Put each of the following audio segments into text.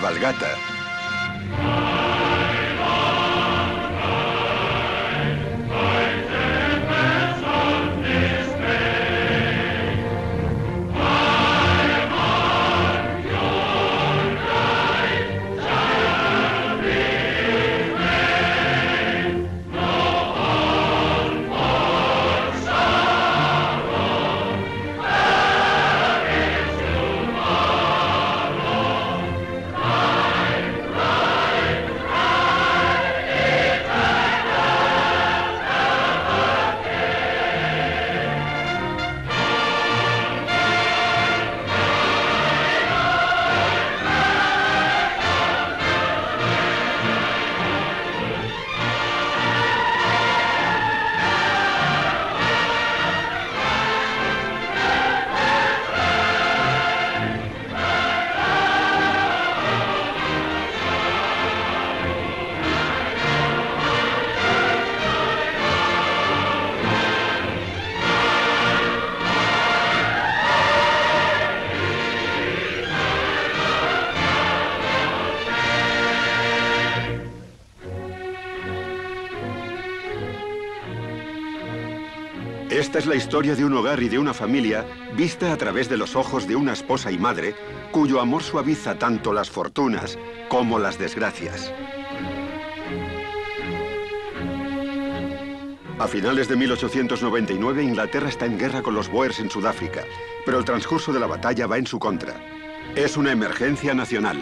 Cabalgata. Esta es la historia de un hogar y de una familia vista a través de los ojos de una esposa y madre cuyo amor suaviza tanto las fortunas como las desgracias. A finales de 1899, Inglaterra está en guerra con los Boers en Sudáfrica, pero el transcurso de la batalla va en su contra. Es una emergencia nacional.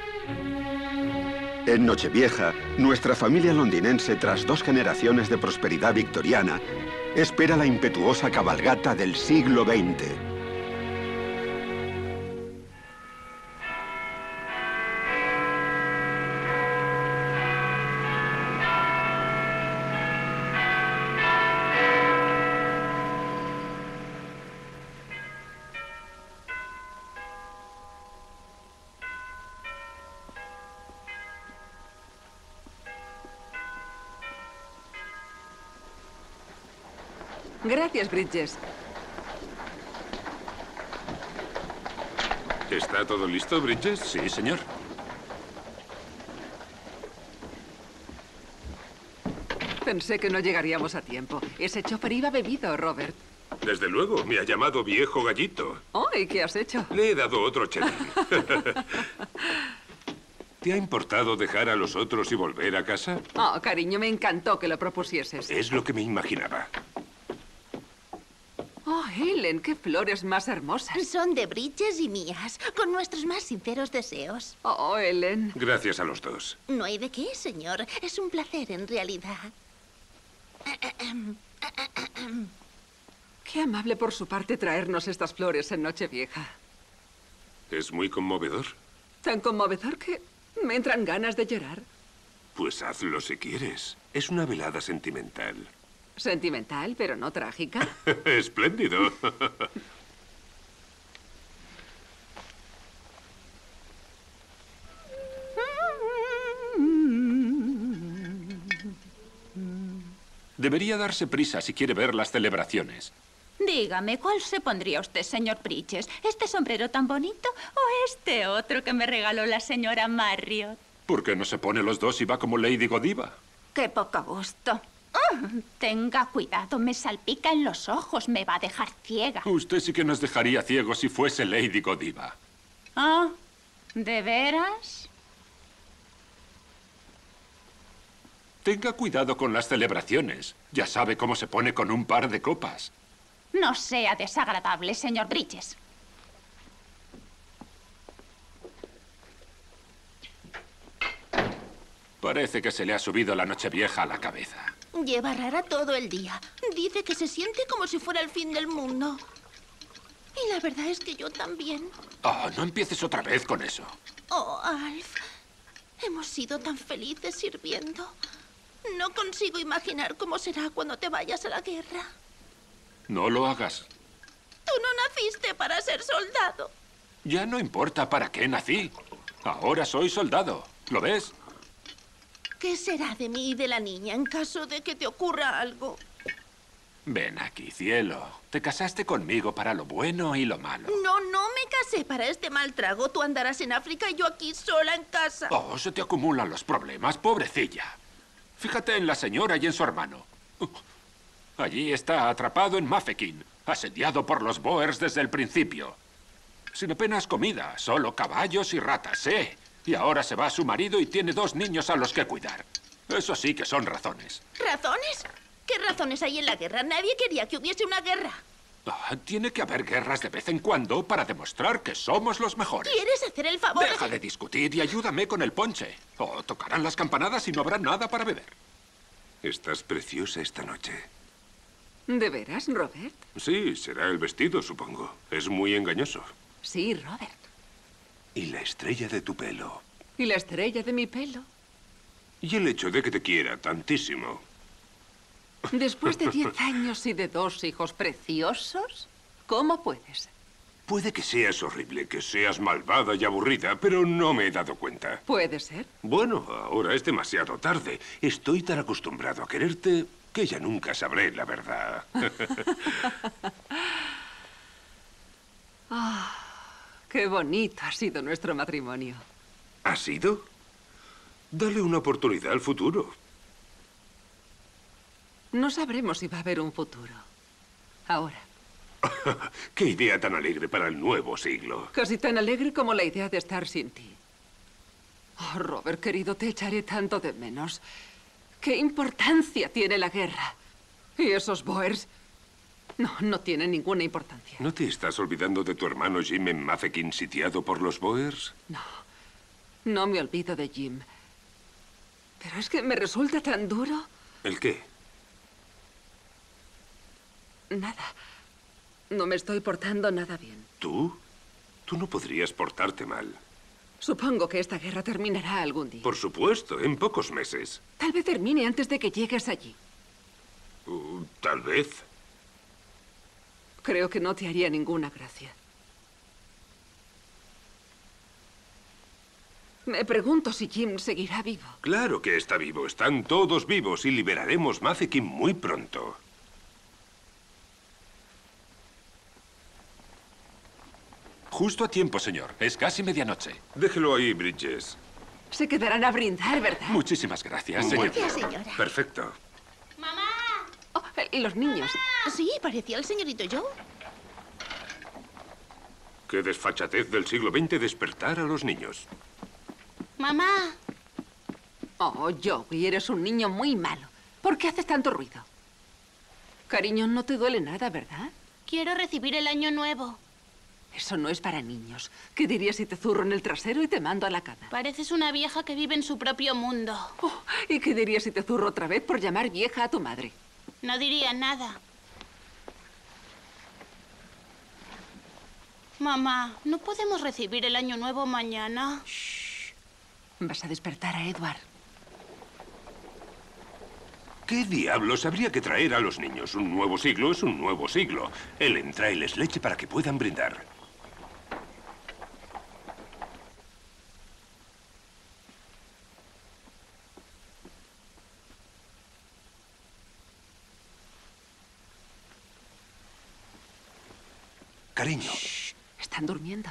En Nochevieja, nuestra familia londinense, tras 2 generaciones de prosperidad victoriana, espera la impetuosa cabalgata del siglo XX. Gracias, Bridges. ¿Está todo listo, Bridges? Sí, señor. Pensé que no llegaríamos a tiempo. Ese chofer iba bebido, Robert. Desde luego, me ha llamado viejo gallito. Oh, ¿y qué has hecho? Le he dado otro cheddar. ¿Te ha importado dejar a los otros y volver a casa? Oh, cariño, me encantó que lo propusieses. Es lo que me imaginaba. Oh, Helen, qué flores más hermosas. Son de Bridges y mías, con nuestros más sinceros deseos. Oh, Helen. Gracias a los dos. No hay de qué, señor. Es un placer, en realidad. Qué amable por su parte traernos estas flores en Nochevieja. Es muy conmovedor. Tan conmovedor que me entran ganas de llorar. Pues hazlo si quieres. Es una velada sentimental. Sentimental, pero no trágica. Espléndido. Debería darse prisa si quiere ver las celebraciones. Dígame, ¿cuál se pondría usted, señor Bridges? ¿Este sombrero tan bonito o este otro que me regaló la señora Marriott? ¿Por qué no se pone los dos y va como Lady Godiva? ¡Qué poco gusto! Tenga cuidado, me salpica en los ojos, me va a dejar ciega. Usted sí que nos dejaría ciegos si fuese Lady Godiva. ¿Ah? ¿De veras? Tenga cuidado con las celebraciones. Ya sabe cómo se pone con un par de copas. No sea desagradable, señor Bridges. Parece que se le ha subido la Nochevieja a la cabeza. Lleva rara todo el día. Dice que se siente como si fuera el fin del mundo. Y la verdad es que yo también. Oh, no empieces otra vez con eso. Oh, Alf. Hemos sido tan felices sirviendo. No consigo imaginar cómo será cuando te vayas a la guerra. No lo hagas. Tú no naciste para ser soldado. Ya no importa para qué nací. Ahora soy soldado. ¿Lo ves? ¿Qué será de mí y de la niña en caso de que te ocurra algo? Ven aquí, cielo. Te casaste conmigo para lo bueno y lo malo. No, no me casé para este mal trago. Tú andarás en África y yo aquí sola en casa. Oh, se te acumulan los problemas, pobrecilla. Fíjate en la señora y en su hermano. Allí está atrapado en Mafeking, asediado por los Boers desde el principio. Sin apenas comida, solo caballos y ratas, ¿eh? Y ahora se va su marido y tiene 2 niños a los que cuidar. Eso sí que son razones. ¿Razones? ¿Qué razones hay en la guerra? Nadie quería que hubiese una guerra. Tiene que haber guerras de vez en cuando para demostrar que somos los mejores. ¿Quieres hacer el favor Deja de discutir y ayúdame con el ponche. O tocarán las campanadas y no habrá nada para beber. Estás preciosa esta noche. ¿De veras, Robert? Sí, será el vestido, supongo. Es muy engañoso. Sí, Robert. Y la estrella de tu pelo. ¿Y la estrella de mi pelo? Y el hecho de que te quiera tantísimo. Después de 10 años y de 2 hijos preciosos, ¿cómo puedes? Puede que seas horrible, que seas malvada y aburrida, pero no me he dado cuenta. ¿Puede ser? Bueno, ahora es demasiado tarde. Estoy tan acostumbrado a quererte que ya nunca sabré la verdad. Qué bonito ha sido nuestro matrimonio. ¿Ha sido? Dale una oportunidad al futuro. No sabremos si va a haber un futuro. Ahora, ¡Qué idea tan alegre para el nuevo siglo! casi tan alegre como la idea de estar sin ti. Oh, Robert, querido, te echaré tanto de menos. ¿Qué importancia tiene la guerra? Y esos Boers... No tienen ninguna importancia. ¿No te estás olvidando de tu hermano Jim en Mafeking sitiado por los Boers? No me olvido de Jim. Pero es que me resulta tan duro. ¿El qué? Nada. No me estoy portando nada bien. ¿Tú? Tú no podrías portarte mal. Supongo que esta guerra terminará algún día. Por supuesto, en pocos meses. Tal vez termine antes de que llegues allí. Tal vez. Creo que no te haría ninguna gracia. Me pregunto si Jim seguirá vivo. Claro que está vivo. Están todos vivos y liberaremos Mafeking muy pronto. Justo a tiempo, señor. Es casi medianoche. Déjelo ahí, Bridges. Se quedarán a brindar, ¿verdad? Muchísimas gracias, Muy señor. Gracias, bien. señora. Perfecto. ¡Mamá! Oh, los niños. Sí, parecía el señorito Joe. Qué desfachatez del siglo XX despertar a los niños. ¡Mamá! Oh, Joey, eres un niño muy malo. ¿Por qué haces tanto ruido? Cariño, no te duele nada, ¿verdad? Quiero recibir el año nuevo. Eso no es para niños. ¿Qué dirías si te zurro en el trasero y te mando a la cama? Pareces una vieja que vive en su propio mundo. Oh, ¿y qué dirías si te zurro otra vez por llamar vieja a tu madre? No diría nada. Mamá, ¿no podemos recibir el año nuevo mañana? Vas a despertar a Edward. ¿Qué diablos habría que traer a los niños? Un nuevo siglo es un nuevo siglo. Él entra y les leche para que puedan brindar. Cariño. Están durmiendo.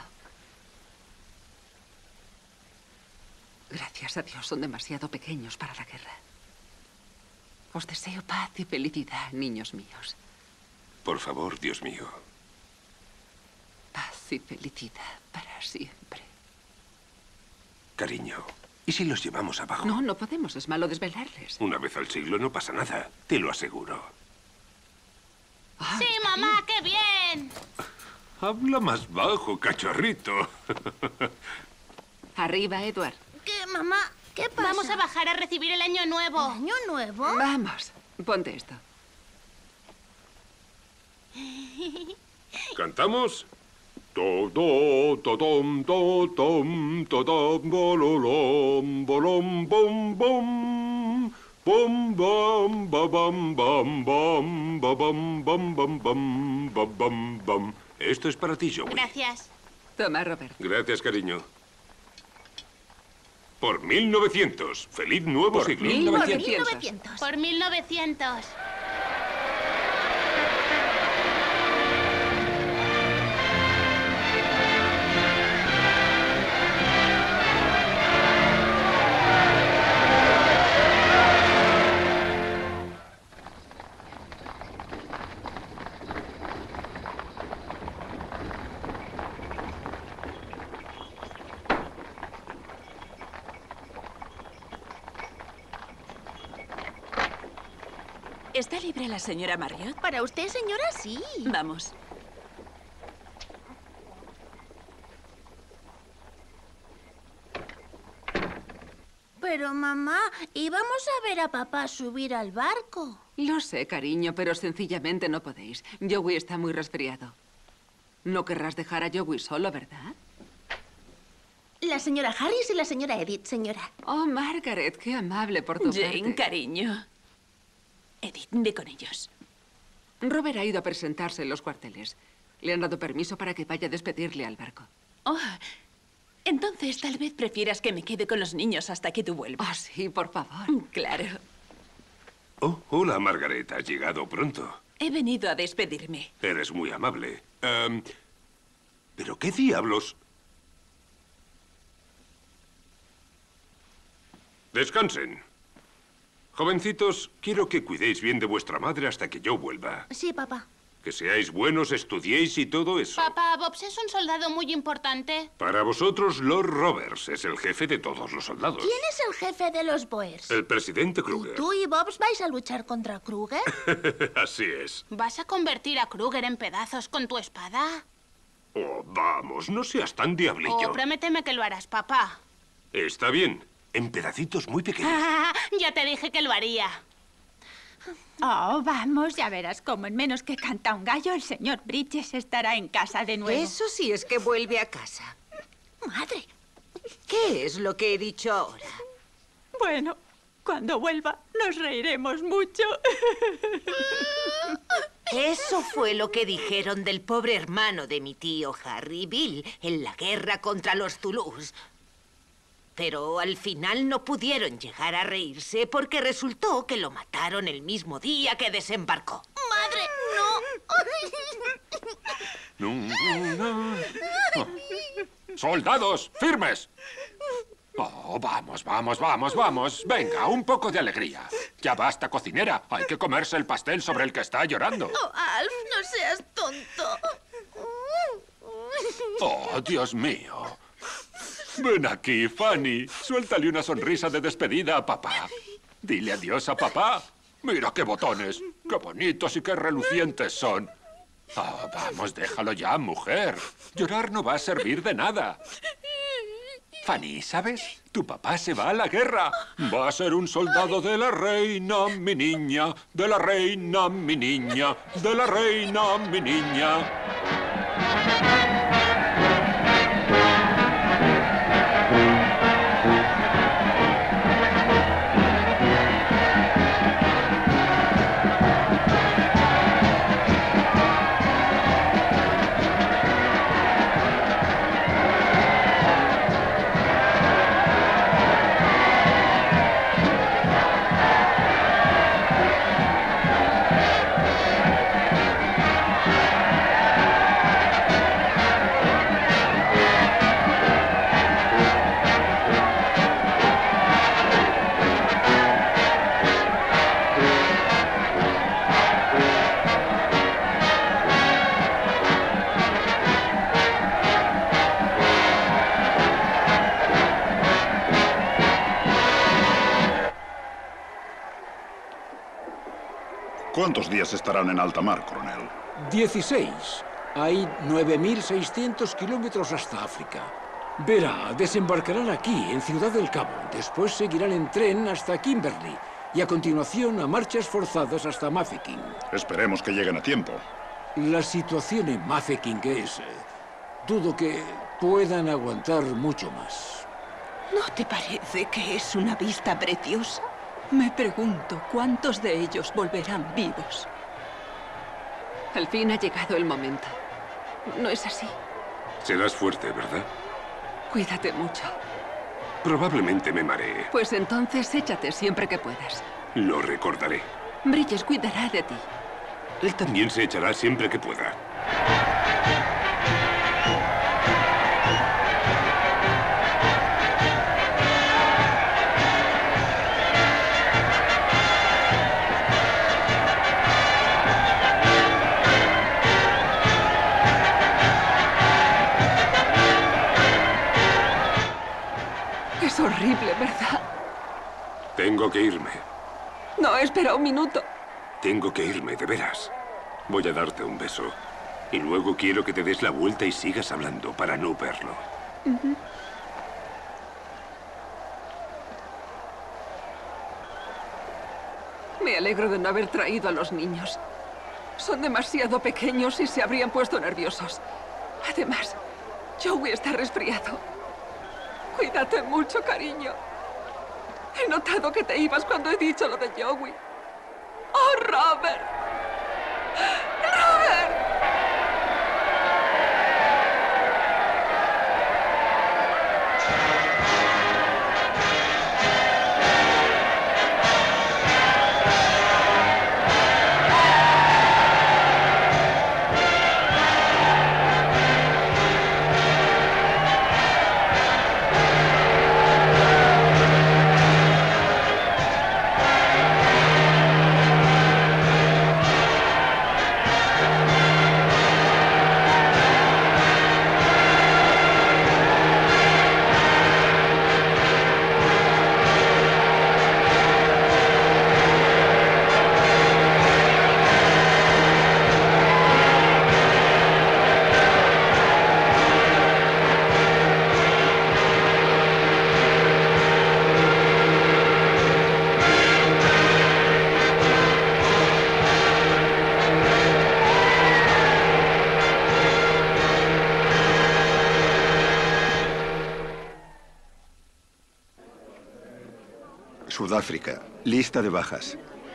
Gracias a Dios, son demasiado pequeños para la guerra. Os deseo paz y felicidad, niños míos. Por favor, Dios mío. Paz y felicidad para siempre. Cariño, ¿y si los llevamos abajo? No podemos. Es malo desvelarles. Una vez al siglo no pasa nada. Te lo aseguro. Ah, ¡Sí, mamá! ¡Qué bien! Habla más bajo, cachorrito. Arriba, Edward. ¿Qué, mamá? ¿Qué pasa? Vamos a bajar a recibir el año nuevo. ¿Año nuevo? Vamos, ponte esto. ¿Cantamos? To do to tom to tom to tom bololom bolom bom bom bom bam ba bam bam bam ba bam bam bam bam ba bam bam. Esto es para ti, Joey. Gracias. Toma, Robert. Gracias, cariño. Por 1900. ¡Feliz nuevo siglo! 1900. Por 1900. ¿Está libre la señora Marriott? Para usted, señora, sí. Vamos. Pero, mamá, íbamos a ver a papá subir al barco. Lo sé, cariño, pero sencillamente no podéis. Joey está muy resfriado. No querrás dejar a Joey solo, ¿verdad? La señora Harris y la señora Edith, señora. Oh, Margaret, qué amable por tu Jane, parte. cariño. Edith, ve con ellos. Robert ha ido a presentarse en los cuarteles. Le han dado permiso para que vaya a despedirle al barco. Oh, entonces tal vez prefieras que me quede con los niños hasta que tú vuelvas. Oh, sí, por favor. Claro. Oh, hola, Margaret. Has llegado pronto. He venido a despedirme. Eres muy amable. ¿Pero qué diablos? Descansen. Jovencitos, quiero que cuidéis bien de vuestra madre hasta que yo vuelva. Sí, papá. Que seáis buenos, estudiéis y todo eso. Papá, Bobs es un soldado muy importante. Para vosotros, Lord Roberts es el jefe de todos los soldados. ¿Quién es el jefe de los Boers? El presidente Kruger. ¿Tú y Bobs vais a luchar contra Kruger? Así es. ¿Vas a convertir a Kruger en pedazos con tu espada? Oh, vamos, no seas tan diablillo. Oh, prométeme que lo harás, papá. Está bien. En pedacitos muy pequeños. Ya te dije que lo haría. Oh, vamos, ya verás cómo en menos que canta un gallo el señor Bridges estará en casa de nuevo. Eso sí es que vuelve a casa. Madre. ¿Qué es lo que he dicho ahora? Bueno, cuando vuelva nos reiremos mucho. Eso fue lo que dijeron del pobre hermano de mi tío Harry, Bill, en la guerra contra los Zulús. Pero al final no pudieron llegar a reírse porque resultó que lo mataron el mismo día que desembarcó. Madre, no. Oh. ¡Soldados, firmes! Oh, vamos, vamos, vamos, vamos. Venga, un poco de alegría. Ya basta, cocinera. Hay que comerse el pastel sobre el que está llorando. Oh, Alf, no seas tonto. Oh, Dios mío. Ven aquí, Fanny. Suéltale una sonrisa de despedida a papá. Dile adiós a papá. Mira qué botones. Qué bonitos y qué relucientes son. Oh, vamos, déjalo ya, mujer. Llorar no va a servir de nada. Fanny, ¿sabes? Tu papá se va a la guerra. Va a ser un soldado de la reina, mi niña. De la reina, mi niña. De la reina, mi niña. ¿Cuántos días estarán en alta mar, coronel? 16. Hay 9.600 kilómetros hasta África. Verá, desembarcarán aquí, en Ciudad del Cabo. Después seguirán en tren hasta Kimberley. Y a continuación a marchas forzadas hasta Mafeking. Esperemos que lleguen a tiempo. La situación en Mafeking es... dudo que puedan aguantar mucho más. ¿No te parece que es una vista preciosa? Me pregunto cuántos de ellos volverán vivos. Al fin ha llegado el momento. ¿No es así? Serás fuerte, ¿verdad? Cuídate mucho. Probablemente me mareé. Pues entonces échate siempre que puedas. Lo recordaré. Bridges cuidará de ti. Él también se echará siempre que pueda. Es horrible, ¿verdad? Tengo que irme. No, espera un minuto. Tengo que irme, de veras. Voy a darte un beso. Y luego quiero que te des la vuelta y sigas hablando para no verlo. Me alegro de no haber traído a los niños. Son demasiado pequeños y se habrían puesto nerviosos. Además, Joey está resfriado. Cuídate mucho, cariño. He notado que te ibas cuando he dicho lo de Joey. ¡Oh, Robert! ¡Robert! Sudáfrica. Lista de bajas.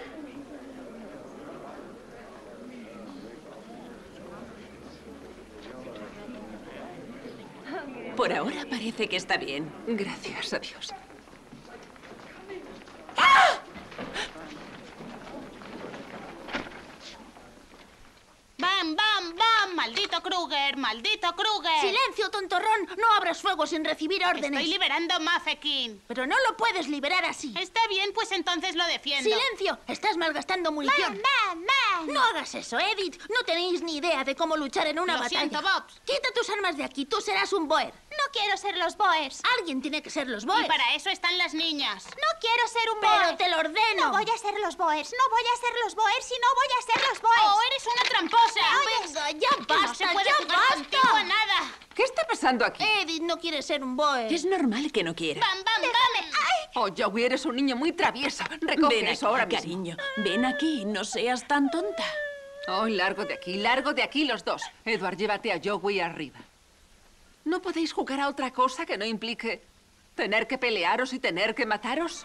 Por ahora parece que está bien. Gracias a Dios. ¡Bam, bam, bam! ¡Maldito Kruger! ¡Maldito Kruger! ¡Silencio, tontorrón! No abras fuego sin recibir órdenes. Estoy liberando Mafeking. Pero no lo puedes liberar así. Está bien, pues entonces lo defiendo. ¡Silencio! Estás malgastando munición. ¡Bam, bam, bam! No hagas eso, Edith. No tenéis ni idea de cómo luchar en una Lo batalla. siento, Bobs. Quita tus armas de aquí. Tú serás un Boer. No quiero ser los Boers. Alguien tiene que ser los Boers. Y para eso están las niñas. No quiero ser un Pero Boer. te lo ordeno. No voy a ser los Boers. No voy a ser los Boers y no voy a ser los Boers. ¡Oh, eres una tramposa! Venga, ya basta, No se puede ya jugar basta. contigo a nada. ¿Qué está pasando aquí? Edith no quiere ser un Boer. Es normal que no quiera. ¡Bam, bam, bam! Oh, Joey, eres un niño muy travieso. Recoge Ven eso aquí, ahora mismo. cariño. Ven aquí, no seas tan tonta. Oh, largo de aquí los dos. Edward, llévate a Joey arriba. ¿No podéis jugar a otra cosa que no implique tener que pelearos y tener que mataros?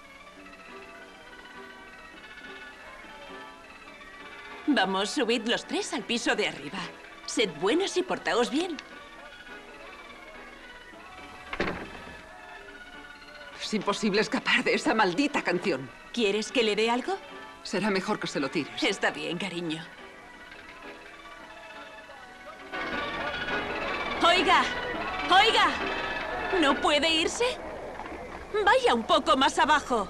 Vamos, subid los tres al piso de arriba. Sed buenas y portaos bien. Es imposible escapar de esa maldita canción. ¿Quieres que le dé algo? Será mejor que se lo tires. Está bien, cariño. ¡Oiga! ¡Oiga! ¿No puede irse? Vaya un poco más abajo.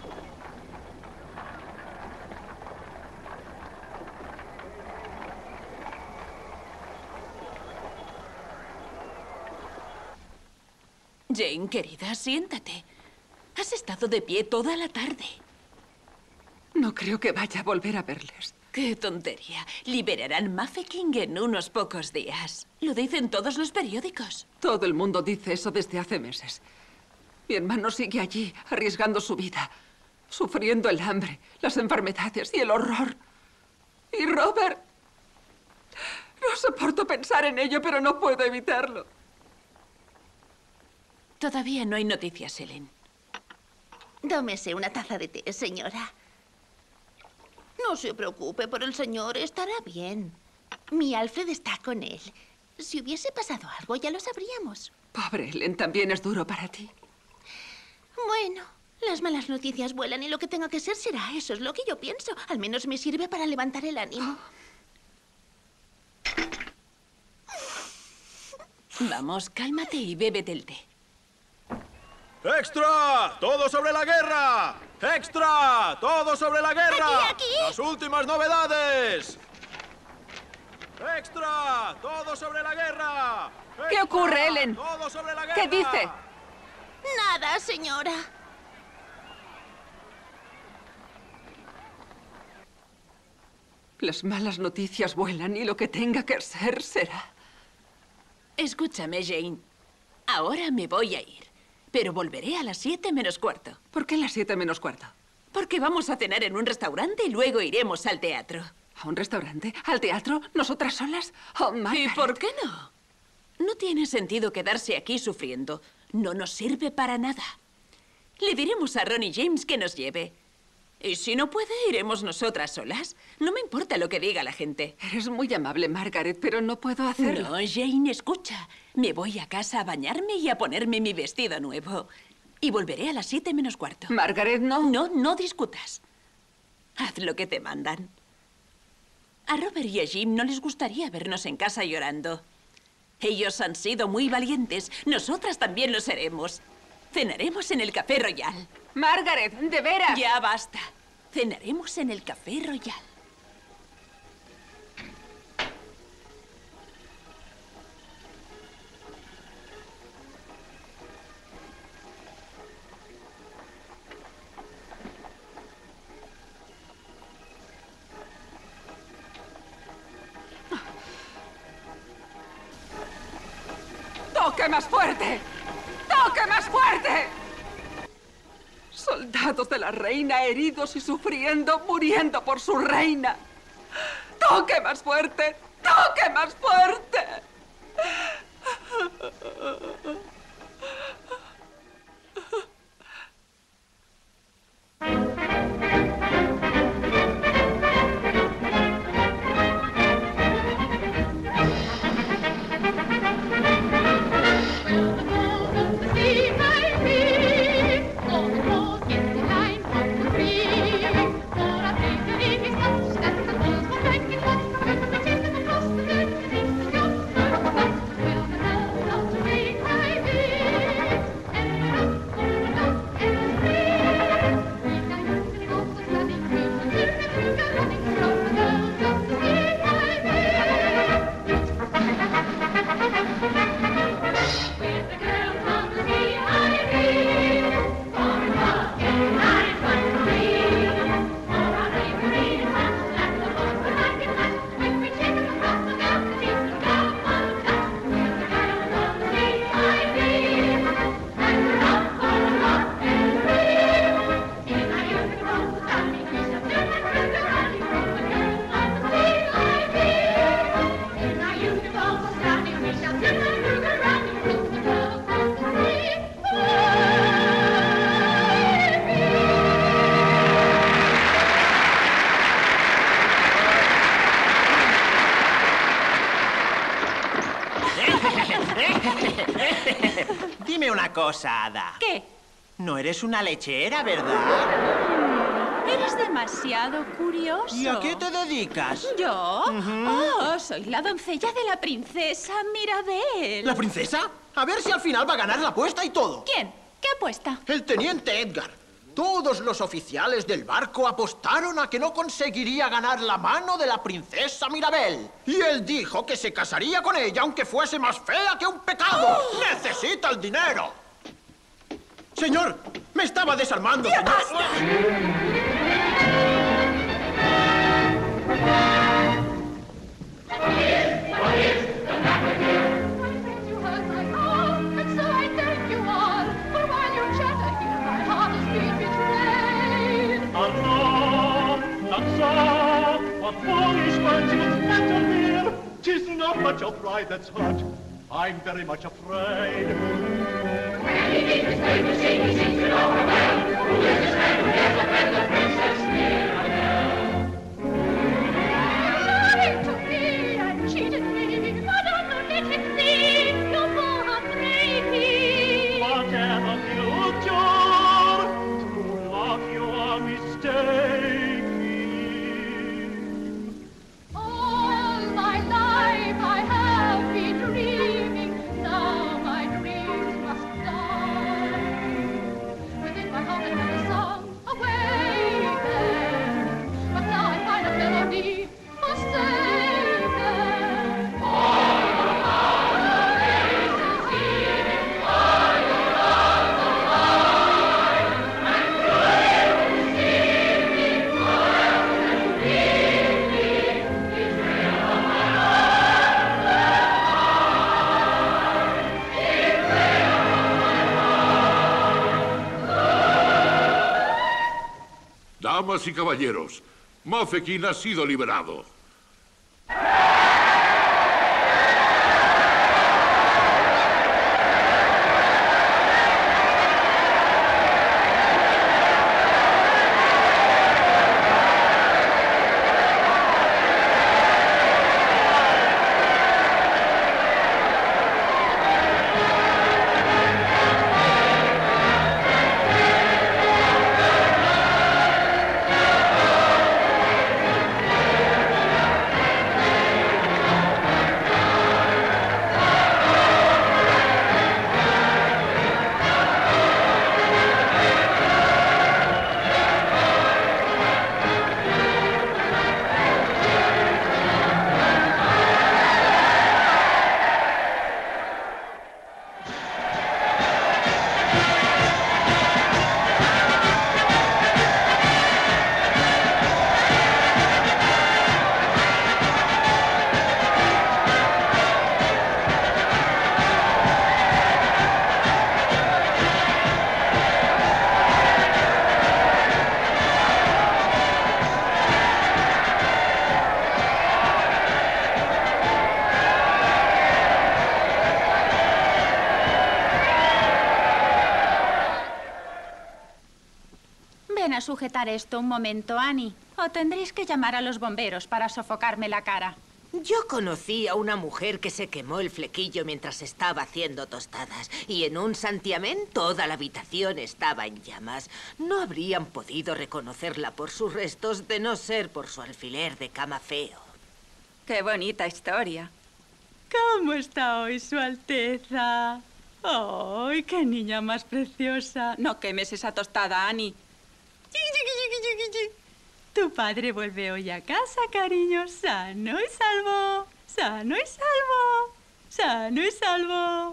Jane, querida, siéntate. Has estado de pie toda la tarde. No creo que vaya a volver a verles. ¡Qué tontería! Liberarán Mafeking en unos pocos días. Lo dicen todos los periódicos. Todo el mundo dice eso desde hace meses. Mi hermano sigue allí, arriesgando su vida, sufriendo el hambre, las enfermedades y el horror. Y Robert... No soporto pensar en ello, pero no puedo evitarlo. Todavía no hay noticias, Helen. Tómese una taza de té, señora. No se preocupe por el señor, estará bien. Mi Alfred está con él. Si hubiese pasado algo, ya lo sabríamos. Pobre Helen, también es duro para ti. Bueno, las malas noticias vuelan y lo que tenga que ser será. Eso es lo que yo pienso. Al menos me sirve para levantar el ánimo. Vamos, cálmate y bébete el té. ¡Extra! ¡Todo sobre la guerra! ¡Extra! ¡Todo sobre la guerra! ¡Aquí! ¡Las últimas novedades! ¡Extra! ¡Todo sobre la guerra! ¡Extra! ¿Qué ocurre, Helen? ¡Todo sobre la guerra! ¿Qué dice? Nada, señora. Las malas noticias vuelan y lo que tenga que ser, será. Escúchame, Jane. Ahora me voy a ir, pero volveré a las 7 menos cuarto. ¿Por qué las 7 menos cuarto? Porque vamos a cenar en un restaurante y luego iremos al teatro. ¿A un restaurante? ¿Al teatro? ¿Nosotras solas? Oh, Margaret. ¿Y por qué no? No tiene sentido quedarse aquí sufriendo. No nos sirve para nada. Le diremos a Ron y James que nos lleve. Y si no puede, iremos nosotras solas. No me importa lo que diga la gente. Eres muy amable, Margaret, pero no puedo hacerlo. No, Jane, escucha. Me voy a casa a bañarme y a ponerme mi vestido nuevo. Y volveré a las 7 menos cuarto. Margaret, no. No discutas. Haz lo que te mandan. A Robert y a Jim no les gustaría vernos en casa llorando. Ellos han sido muy valientes. Nosotras también lo seremos. Cenaremos en el Café Royal. Margaret, de veras. Ya basta. Cenaremos en el Café Royal. ¡Toque más fuerte! ¡Toque más fuerte! Soldados de la reina heridos y sufriendo, muriendo por su reina. ¡Toque más fuerte! ¡Toque más fuerte! Dime una cosa, Ada. ¿Qué? No eres una lechera, ¿verdad? Eres demasiado curioso. ¿Y a qué te dedicas? ¿Yo? Oh, soy la doncella de la princesa Mirabel. ¿La princesa? A ver si al final va a ganar la apuesta y todo. ¿Quién? ¿Qué apuesta? El teniente Edgar. Todos los oficiales del barco apostaron a que no conseguiría ganar la mano de la princesa Mirabel. Y él dijo que se casaría con ella aunque fuese más fea que un pecado. ¡Oh! ¡Necesita el dinero! Señor, me estaba desarmando. ¡Ya basta! What foolish words you flatter me! 'Tis not much of pride that's hurt. I'm very much afraid. When he meets his great machine, he seems to know her well. Who is this man who dares offend the Princess Mirabel? Lying to me and cheated me. Madame, let him see. You're more afraid. Whatever future, true love, you are mistaken. Away! Damas y caballeros, Mafeking ha sido liberado. Ven a sujetar esto un momento, Annie. O tendréis que llamar a los bomberos para sofocarme la cara. Yo conocí a una mujer que se quemó el flequillo mientras estaba haciendo tostadas. Y en un santiamén toda la habitación estaba en llamas. No habrían podido reconocerla por sus restos de no ser por su alfiler de cama feo. Qué bonita historia. ¿Cómo está hoy, Su Alteza? ¡Ay, qué niña más preciosa! No quemes esa tostada, Annie. Tu padre vuelve hoy a casa, cariño, sano y salvo. Sano y salvo. Sano y salvo.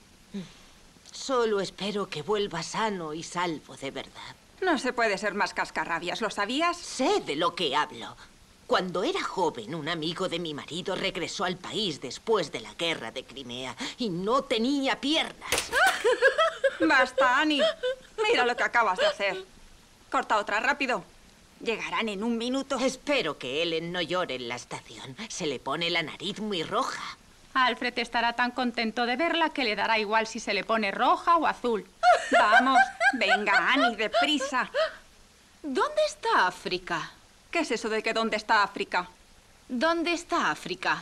Solo espero que vuelva sano y salvo de verdad. No se puede ser más cascarrabias, ¿lo sabías? Sé de lo que hablo. Cuando era joven, un amigo de mi marido regresó al país después de la guerra de Crimea y no tenía piernas. Basta, Annie. Mira lo que acabas de hacer. Corta otra, rápido. Llegarán en un minuto. Espero que Ellen no llore en la estación. Se le pone la nariz muy roja. Alfred estará tan contento de verla que le dará igual si se le pone roja o azul. Vamos, venga, Annie, deprisa. ¿Dónde está África? ¿Qué es eso de que dónde está África? ¿Dónde está África?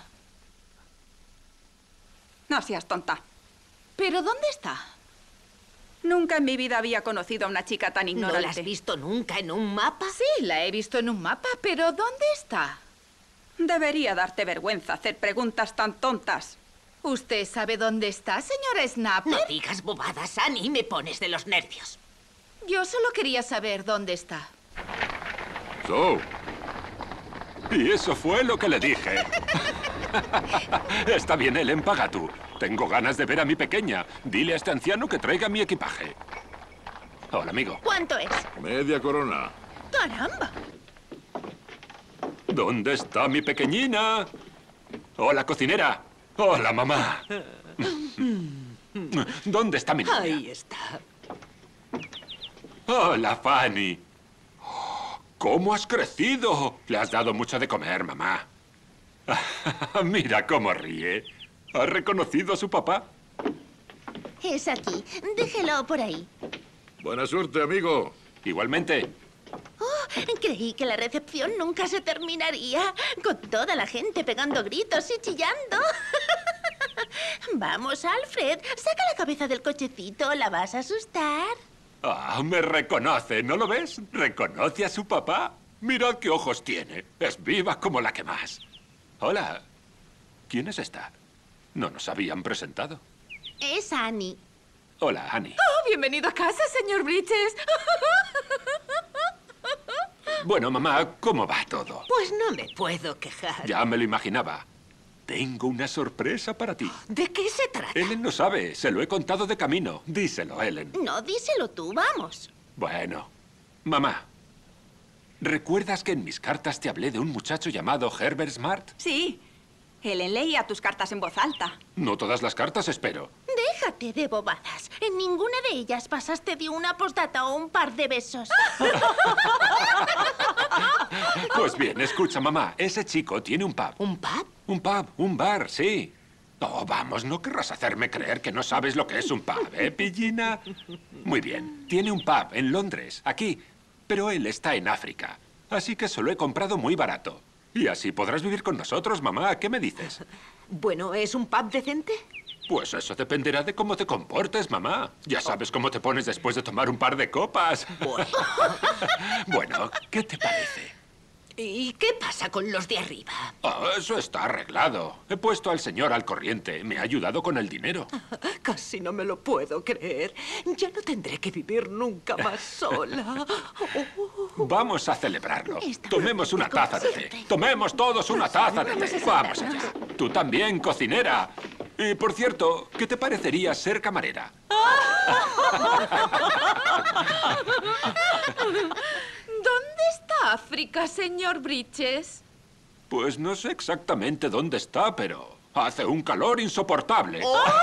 No seas tonta. ¿Pero dónde está? Nunca en mi vida había conocido a una chica tan ignorante. ¿No la has visto nunca en un mapa? Sí, la he visto en un mapa, pero ¿dónde está? Debería darte vergüenza hacer preguntas tan tontas. ¿Usted sabe dónde está, señora Snapper? No digas bobadas, Annie, me pones de los nervios. Yo solo quería saber dónde está. So. Y eso fue lo que le dije. Está bien, Ellen, paga tú. Tengo ganas de ver a mi pequeña. Dile a este anciano que traiga mi equipaje. Hola, amigo. ¿Cuánto es? Media corona. ¡Caramba! ¿Dónde está mi pequeñina? Hola, cocinera. Hola, mamá. ¿Dónde está mi niña? Ahí está. Hola, Fanny. ¿Cómo has crecido? Le has dado mucho de comer, mamá. Mira cómo ríe. ¿Ha reconocido a su papá? Es aquí. Déjelo por ahí. Buena suerte, amigo. Igualmente. Oh, creí que la recepción nunca se terminaría. Con toda la gente pegando gritos y chillando. Vamos, Alfred. Saca la cabeza del cochecito. ¿La vas a asustar? Ah, me reconoce, ¿no lo ves? ¿Reconoce a su papá? Mirad qué ojos tiene. Es viva como la que más. Hola. ¿Quién es esta? No nos habían presentado. Es Annie. Hola, Annie. Oh, bienvenido a casa, señor Bridges. Bueno, mamá, ¿cómo va todo? Pues no me puedo quejar. Ya me lo imaginaba. Tengo una sorpresa para ti. ¿De qué se trata? Ellen no sabe. Se lo he contado de camino. Díselo, Ellen. No, díselo tú, vamos. Bueno. Mamá, ¿recuerdas que en mis cartas te hablé de un muchacho llamado Herbert Smart? Sí. Ellen leía tus cartas en voz alta. No todas las cartas, espero. Déjate de bobadas. En ninguna de ellas pasaste de una postdata o un par de besos. Pues bien, escucha, mamá. Ese chico tiene un pub. ¿Un pub? Un pub, un bar, sí. Oh, vamos, no querrás hacerme creer que no sabes lo que es un pub, ¿eh, pillina? Muy bien, tiene un pub en Londres, aquí. Pero él está en África. Así que se lo he comprado muy barato. Y así podrás vivir con nosotros, mamá. ¿Qué me dices? Bueno, ¿es un pub decente? Pues eso dependerá de cómo te comportes, mamá. Ya sabes cómo te pones después de tomar un par de copas. Bueno, ¿qué te parece? ¿Y qué pasa con los de arriba? Oh, eso está arreglado. He puesto al señor al corriente. Me ha ayudado con el dinero. Casi no me lo puedo creer. Ya no tendré que vivir nunca más sola. Vamos a celebrarlo. Tomemos una taza de té. Tomemos todos una taza de té. Vamos allá. Tú también, cocinera. Y, por cierto, ¿qué te parecería ser camarera? ¿Dónde está África, señor Bridges? Pues no sé exactamente dónde está, pero hace un calor insoportable.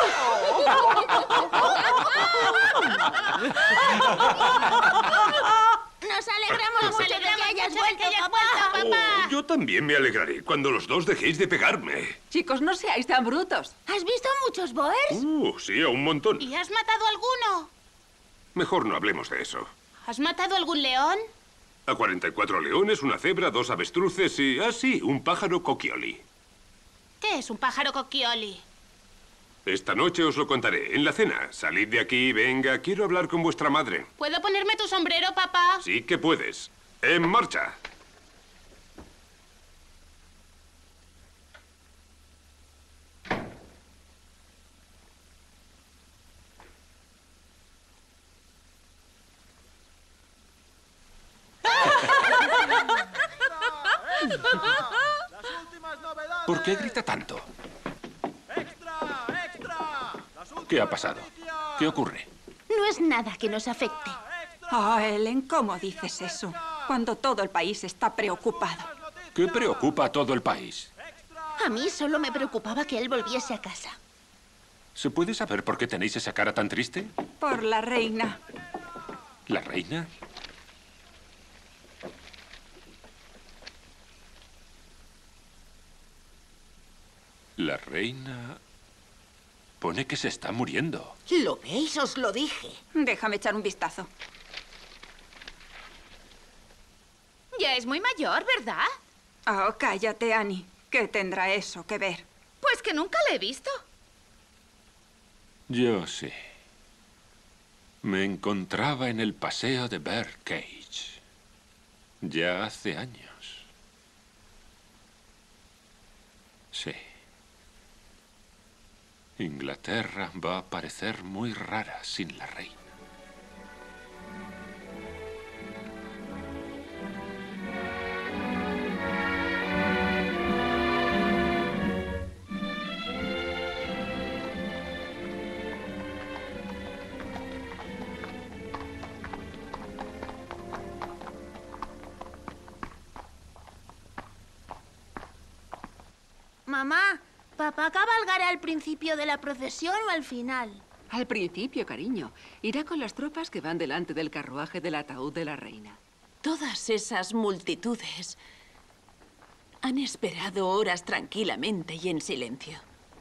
Nos alegramos mucho de que hayas vuelto, papá. Oh, yo también me alegraré cuando los dos dejéis de pegarme. Chicos, no seáis tan brutos. ¿Has visto muchos boers? Sí, a un montón. ¿Y has matado alguno? Mejor no hablemos de eso. ¿Has matado algún león? A 44 leones, una cebra, 2 avestruces y... Ah, sí, un pájaro coquioli. ¿Qué es un pájaro coquioli? Esta noche os lo contaré, en la cena. Salid de aquí, venga, quiero hablar con vuestra madre. ¿Puedo ponerme tu sombrero, papá? Sí que puedes. ¡En marcha! ¿Por qué grita tanto? ¿Qué ha pasado? ¿Qué ocurre? No es nada que nos afecte. Oh, Ellen, ¿cómo dices eso? Cuando todo el país está preocupado. ¿Qué preocupa a todo el país? A mí solo me preocupaba que él volviese a casa. ¿Se puede saber por qué tenéis esa cara tan triste? Por la reina. ¿La reina? La reina... pone que se está muriendo. ¿Lo veis? Os lo dije. Déjame echar un vistazo. Ya es muy mayor, ¿verdad? Oh, cállate, Annie. ¿Qué tendrá eso que ver? Pues que nunca la he visto. Yo sí. Me encontraba en el paseo de Birdcage. Ya hace años. Sí. Inglaterra va a parecer muy rara sin la reina. Mamá, ¿papá cabalgará al principio de la procesión o al final? Al principio, cariño. Irá con las tropas que van delante del carruaje del ataúd de la reina. Todas esas multitudes han esperado horas tranquilamente y en silencio.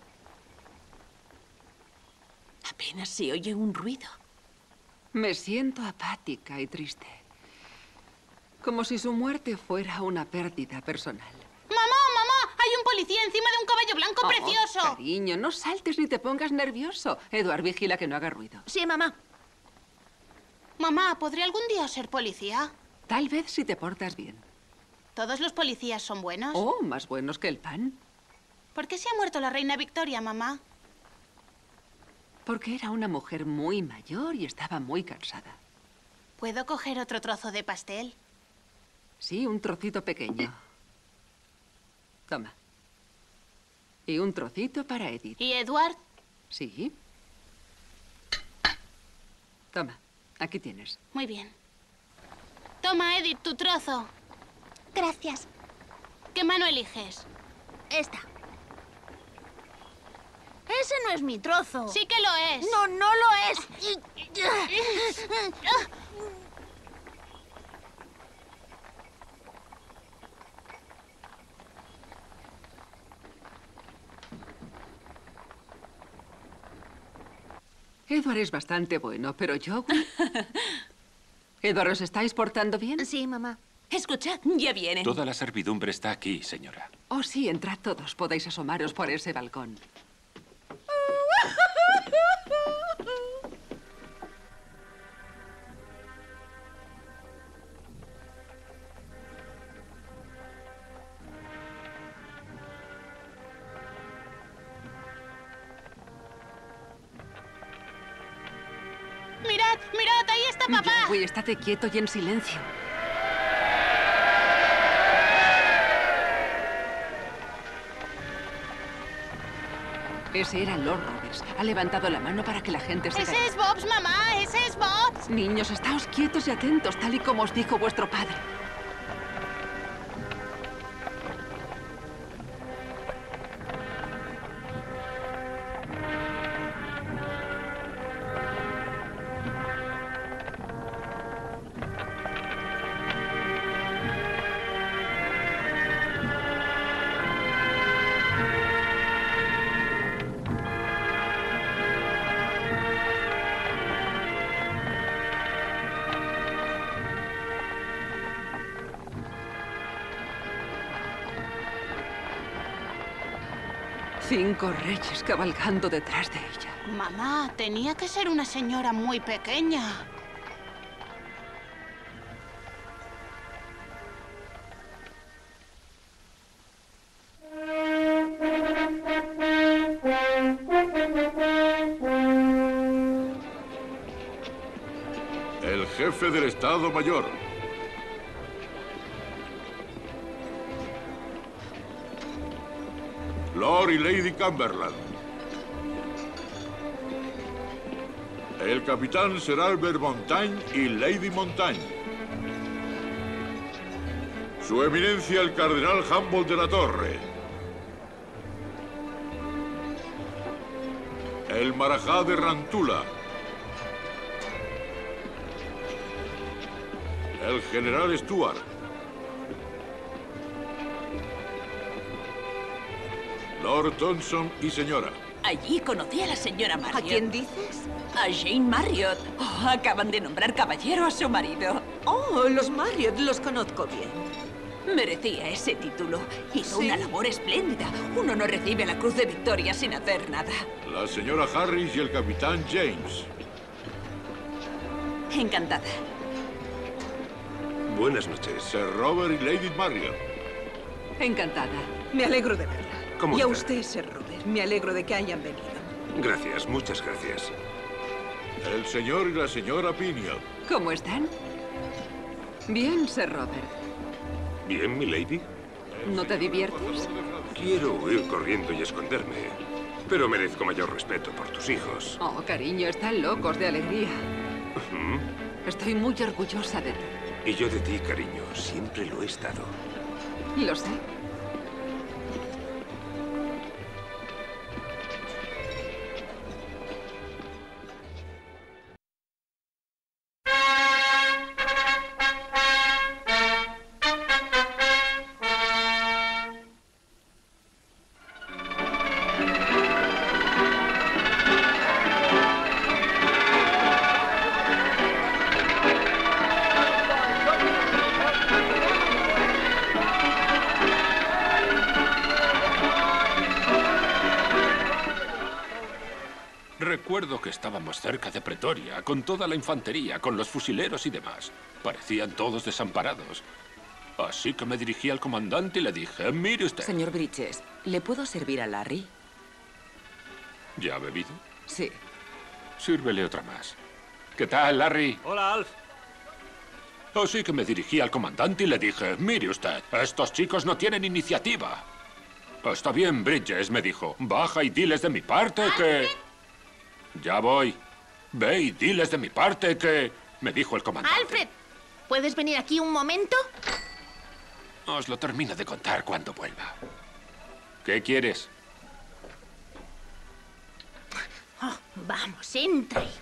Apenas se oye un ruido. Me siento apática y triste. Como si su muerte fuera una pérdida personal. ¡Mamá, mamá! ¡Hay un policía encima de un caballo blanco precioso! Cariño, no saltes ni te pongas nervioso. Edward, vigila que no haga ruido. Sí, mamá. Mamá, ¿podré algún día ser policía? Tal vez si te portas bien. ¿Todos los policías son buenos? Oh, más buenos que el pan. ¿Por qué se ha muerto la reina Victoria, mamá? Porque era una mujer muy mayor y estaba muy cansada. ¿Puedo coger otro trozo de pastel? Sí, un trocito pequeño. Toma. Y un trocito para Edith. ¿Y Edward? Sí. Toma, aquí tienes. Muy bien. Toma, Edith, tu trozo. Gracias. ¿Qué mano eliges? Esta. Ese no es mi trozo. Sí que lo es. No, no lo es. Edward es bastante bueno, pero yo... Edward, ¿os estáis portando bien? Sí, mamá. Escuchad, ya vienen. Toda la servidumbre está aquí, señora. Oh, sí, entrad todos. Podéis asomaros por ese balcón. Mirad, mirad, ahí está papá. Joey, estate quieto y en silencio. Ese era Lord Roberts. Ha levantado la mano para que la gente se Ese calle. es Bobs, mamá, ese es Bobs. Niños, estáos quietos y atentos, tal y como os dijo vuestro padre. Cinco reyes cabalgando detrás de ella. Mamá, tenía que ser una señora muy pequeña. El jefe del Estado Mayor. Lord y Lady Cumberland. El capitán Sir Albert Montaigne y Lady Montaigne. Su eminencia el cardenal Humboldt de la Torre. El marajá de Rantula. El general Stuart. Lord Thompson y señora. Allí conocí a la señora Marriott. ¿A quién dices? A Jane Marriott. Oh, acaban de nombrar caballero a su marido. Oh, los Marriott los conozco bien. Merecía ese título. Hizo Sí. una labor espléndida. Uno no recibe la Cruz de Victoria sin hacer nada. La señora Harris y el capitán James. Encantada. Buenas noches. Sir Robert y Lady Marriott. Encantada. Me alegro de verla. ¿Cómo Y a está? usted, Sir Robert. Me alegro de que hayan venido. Gracias, muchas gracias. El señor y la señora Pinion. ¿Cómo están? Bien, Sir Robert. ¿Bien, mi lady? ¿No te diviertes? Quiero huir corriendo y esconderme, pero merezco mayor respeto por tus hijos. Oh, cariño, están locos de alegría. Ujú. Estoy muy orgullosa de ti. Y yo de ti, cariño, siempre lo he estado. Lo sé. Recuerdo que estábamos cerca de Pretoria, con toda la infantería, con los fusileros y demás. Parecían todos desamparados. Así que me dirigí al comandante y le dije, mire usted. Señor Bridges, ¿le puedo servir a Larry? ¿Ya ha bebido? Sí. Sírvele otra más. ¿Qué tal, Larry? Hola, Alf. Así que me dirigí al comandante y le dije, mire usted, estos chicos no tienen iniciativa. Está bien, Bridges, me dijo. Baja y diles de mi parte que... Ya voy. Ve y diles de mi parte que... Me dijo el comandante. Alfred, ¿puedes venir aquí un momento? Os lo termino de contar cuando vuelva. ¿Qué quieres? Oh, vamos, entra ahí.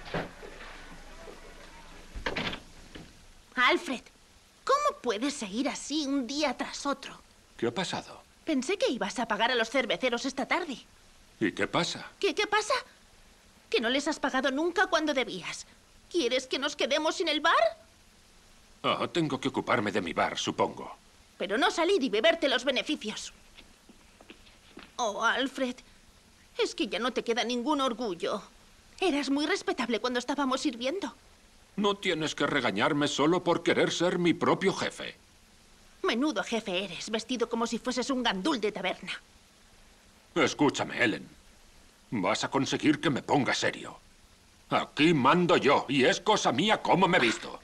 Alfred, ¿cómo puedes seguir así un día tras otro? ¿Qué ha pasado? Pensé que ibas a pagar a los cerveceros esta tarde. ¿Y qué pasa? ¿Qué pasa? Que no les has pagado nunca cuando debías. ¿Quieres que nos quedemos sin el bar? Oh, tengo que ocuparme de mi bar, supongo. Pero no salir y beberte los beneficios. Oh, Alfred, es que ya no te queda ningún orgullo. Eras muy respetable cuando estábamos sirviendo. No tienes que regañarme solo por querer ser mi propio jefe. Menudo jefe eres, vestido como si fueses un gandul de taberna. Escúchame, Ellen. Vas a conseguir que me ponga serio. Aquí mando yo, y es cosa mía cómo me he visto.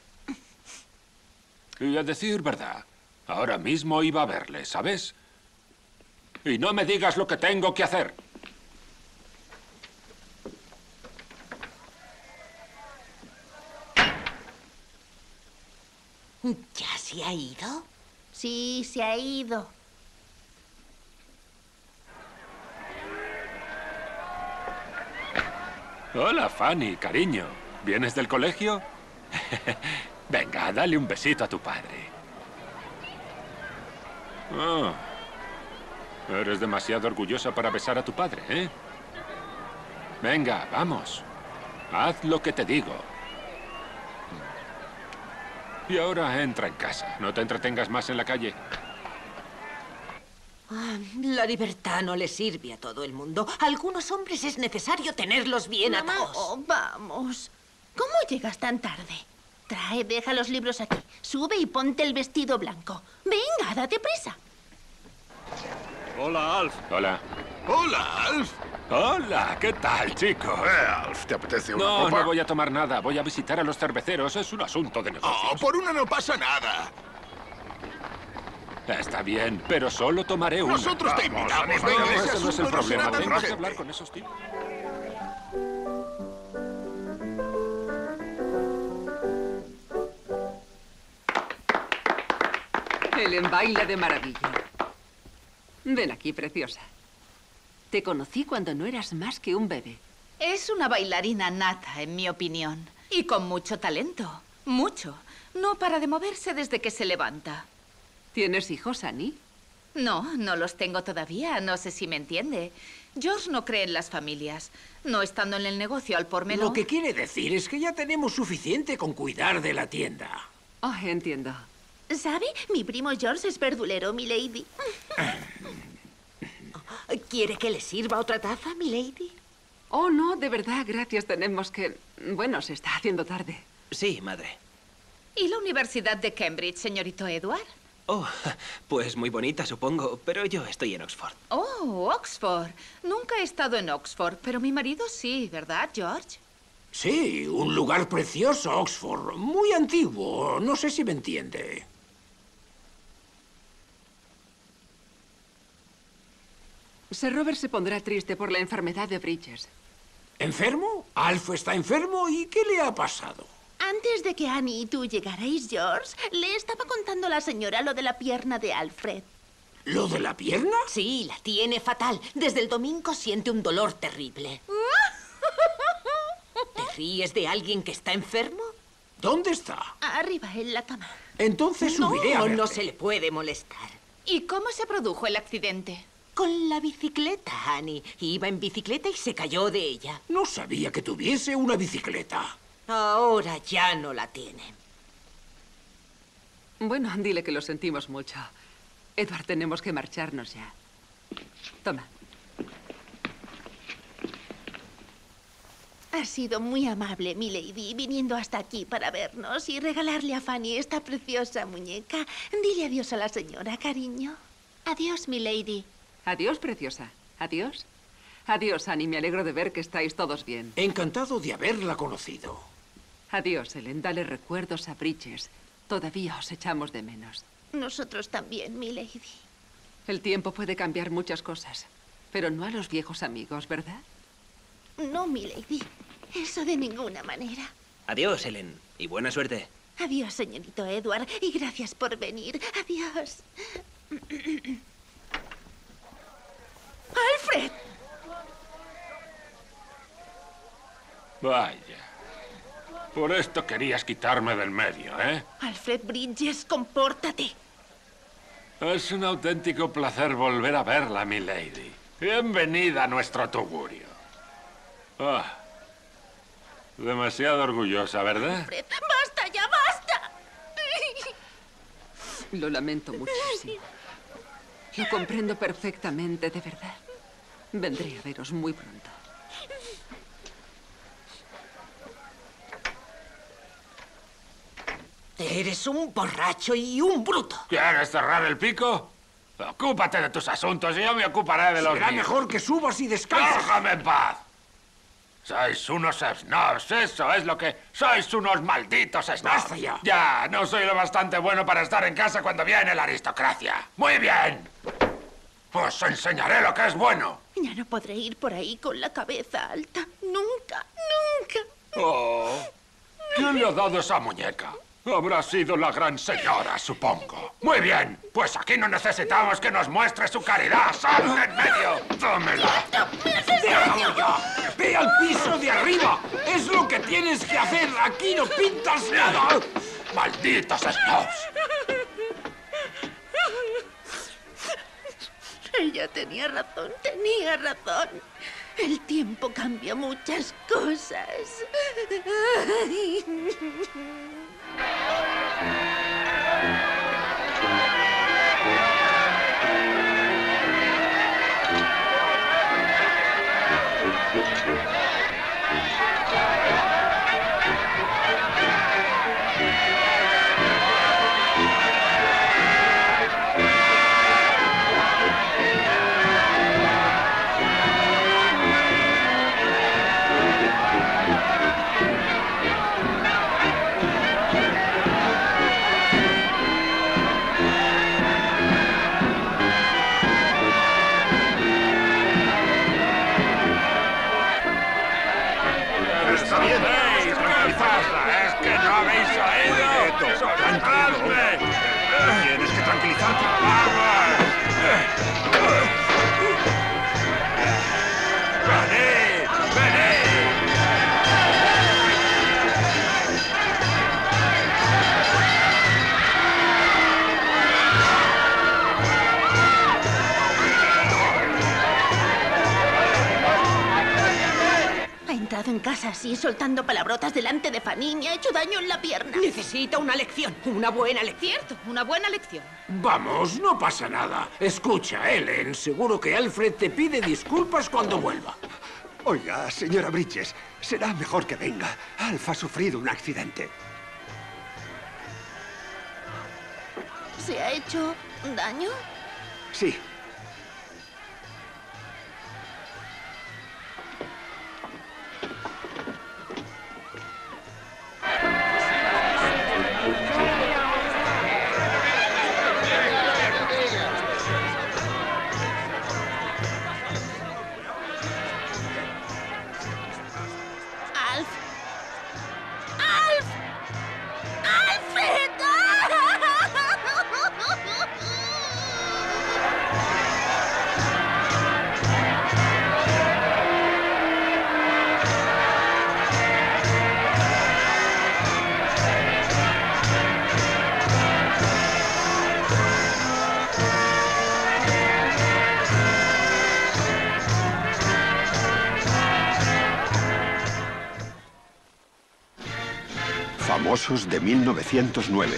Y a decir verdad, ahora mismo iba a verle, ¿sabes? Y no me digas lo que tengo que hacer. ¿Ya se ha ido? Sí, se ha ido. Hola, Fanny, cariño. ¿Vienes del colegio? Venga, dale un besito a tu padre. Oh, eres demasiado orgullosa para besar a tu padre, ¿eh? Venga, vamos. Haz lo que te digo. Y ahora entra en casa. No te entretengas más en la calle. La libertad no le sirve a todo el mundo. A algunos hombres es necesario tenerlos bien atados. Oh, vamos. ¿Cómo llegas tan tarde? Trae, deja los libros aquí. Sube y ponte el vestido blanco. Venga, date prisa. Hola, Alf. Hola. Hola, Alf. Hola, ¿qué tal, chicos? Alf, ¿te apetece una copa? No voy a tomar nada. Voy a visitar a los cerveceros. Es un asunto de negocios. Oh, por una no pasa nada. Está bien, pero solo tomaré una. Nosotros te invitamos. Venga, ese no es el problema. Tengo que gente. hablar con esos tipos. Ellen baila de maravilla. Ven aquí, preciosa. Te conocí cuando no eras más que un bebé. Es una bailarina nata, en mi opinión. Y con mucho talento. Mucho. No para de moverse desde que se levanta. ¿Tienes hijos, Annie? No, no los tengo todavía. No sé si me entiende. George no cree en las familias. No estando en el negocio al por menor. Lo que quiere decir es que ya tenemos suficiente con cuidar de la tienda. Oh, entiendo. ¿Sabe? Mi primo George es verdulero, milady. ¿Quiere que le sirva otra taza, milady? Oh, no, de verdad, gracias. Tenemos que... Bueno, se está haciendo tarde. Sí, madre. ¿Y la Universidad de Cambridge, señorito Edward? Oh, pues muy bonita, supongo, pero yo estoy en Oxford. Oh, Oxford. Nunca he estado en Oxford, pero mi marido sí, ¿verdad, George? Sí, un lugar precioso, Oxford. Muy antiguo. No sé si me entiende. Sir Robert se pondrá triste por la enfermedad de Bridges. ¿Enfermo? Alf está enfermo. ¿Y qué le ha pasado? Antes de que Annie y tú llegarais, George, le estaba contando a la señora lo de la pierna de Alfred. ¿Lo de la pierna? Sí, la tiene fatal. Desde el domingo siente un dolor terrible. ¿Te ríes de alguien que está enfermo? ¿Dónde está? Arriba, en la cama. Entonces subiré a verle. No se le puede molestar. ¿Y cómo se produjo el accidente? Con la bicicleta, Annie. Iba en bicicleta y se cayó de ella. No sabía que tuviese una bicicleta. Ahora ya no la tiene. Bueno, dile que lo sentimos mucho. Edward, tenemos que marcharnos ya. Toma. Ha sido muy amable, milady, viniendo hasta aquí para vernos y regalarle a Fanny esta preciosa muñeca. Dile adiós a la señora, cariño. Adiós, milady. Adiós, preciosa. Adiós. Adiós, Annie. Me alegro de ver que estáis todos bien. Encantado de haberla conocido. Adiós, Ellen. Dale recuerdos a Bridges. Todavía os echamos de menos. Nosotros también, milady. El tiempo puede cambiar muchas cosas, pero no a los viejos amigos, ¿verdad? No, milady. Eso de ninguna manera. Adiós, Ellen. Y buena suerte. Adiós, señorito Edward. Y gracias por venir. Adiós. ¡Alfred! Vaya. Por esto querías quitarme del medio, ¿eh? Alfred Bridges, compórtate. Es un auténtico placer volver a verla, mi lady. Bienvenida a nuestro tugurio. Ah, demasiado orgullosa, ¿verdad? Alfred, ¡basta ya, basta! Lo lamento muchísimo. Lo comprendo perfectamente, de verdad. Vendré a veros muy pronto. Eres un borracho y un bruto. ¿Quieres cerrar el pico? Ocúpate de tus asuntos y yo me ocuparé de los míos. Será mejor que subas y descanses. ¡Déjame en paz! Sois unos snobs, eso es lo que... Sois unos malditos snobs. ¡Basta ya! Ya, no soy lo bastante bueno para estar en casa cuando viene la aristocracia. ¡Muy bien! Os enseñaré lo que es bueno. Ya no podré ir por ahí con la cabeza alta. Nunca, nunca. Oh, ¿quién le ha dado esa muñeca? Habrá sido la gran señora, supongo. Muy bien, pues aquí no necesitamos que nos muestre su caridad. ¡Sal de en medio! ¡Dámela! ¡Déjalo ya! ¡Ve al piso de arriba! ¡Es lo que tienes que hacer! ¡Aquí no pintas nada! ¡Malditos snobs! Ella tenía razón, tenía razón. El tiempo cambia muchas cosas. ¡Está bien! ¿Qué pasa? ¿Es que no habéis oído? ¡Soltadme! Tienes que tranquilizarte. ¡Venid! ¡Venid! Ha entrado en casa así, soltando palabrotas delante de Fanny y me ha hecho daño en la pierna. Necesita una lección, una buena lección. Cierto, una buena lección. Vamos, no pasa nada. Escucha, Ellen, seguro que Alfred te pide disculpas cuando vuelva. Oiga, señora Bridges, será mejor que venga. Alf ha sufrido un accidente. ¿Se ha hecho daño? Sí. ¡Alf! ¡Alf! ¡Alfred! Famosos de 1909.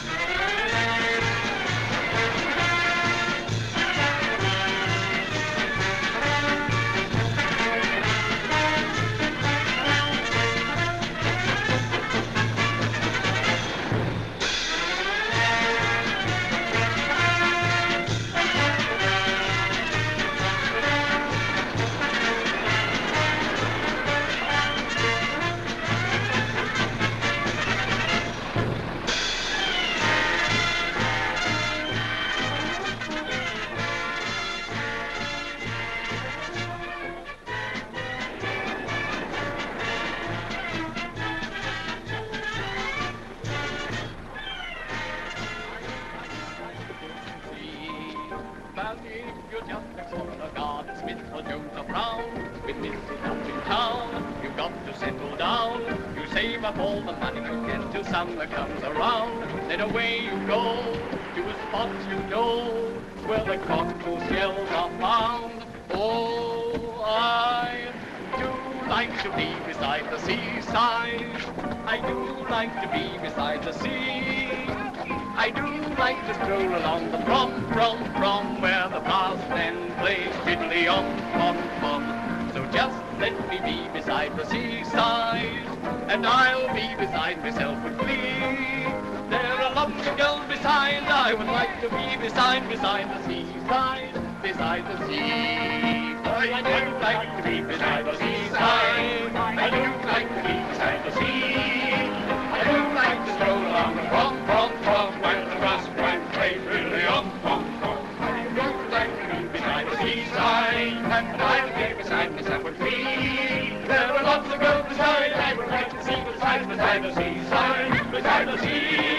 You've got stop to settle down. You save up all the money you get till summer comes around. Then away you go to a spot you know where the cockle shells are found. Oh, I do like to be beside the seaside. I do like to be beside the sea. I do like to stroll along the prom, where the brass band plays fiddly-om-bom-bom. So just let me be beside the seaside, and I'll be beside myself with glee. There are lots of girls beside, I would like to be beside the seaside, beside the sea. I do like to be beside the seaside, I do like to be beside the sea. I do like to stroll along the prom, when the brass band plays fiddly-om-bom-bom. I do like to be beside the seaside, and I'll be beside myself with glee. There are lots of girls beside, I would like to see beside the seaside, beside the sea.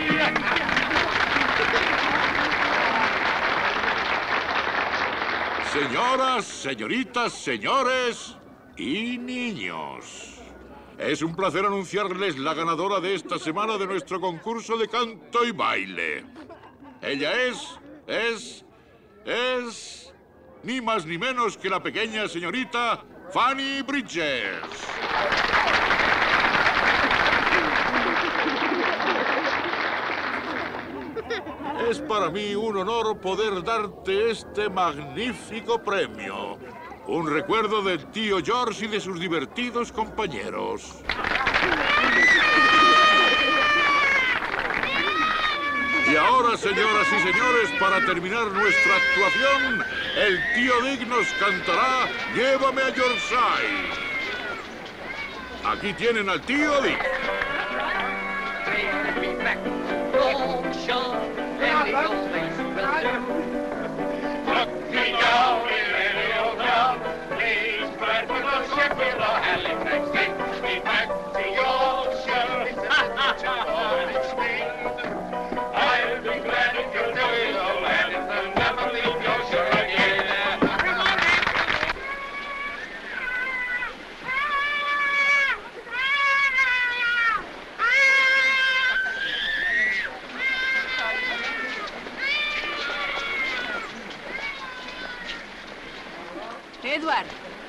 Señoras, señoritas, señores y niños. Es un placer anunciarles la ganadora de esta semana de nuestro concurso de canto y baile. Ella es ni más ni menos que la pequeña señorita Fanny Bridges. Es para mí un honor poder darte este magnífico premio. Un recuerdo del tío George y de sus divertidos compañeros. Y ahora, señoras y señores, para terminar nuestra actuación, el tío Dick nos cantará Llévame a Yorkshire. Aquí tienen al tío Dick. Edward.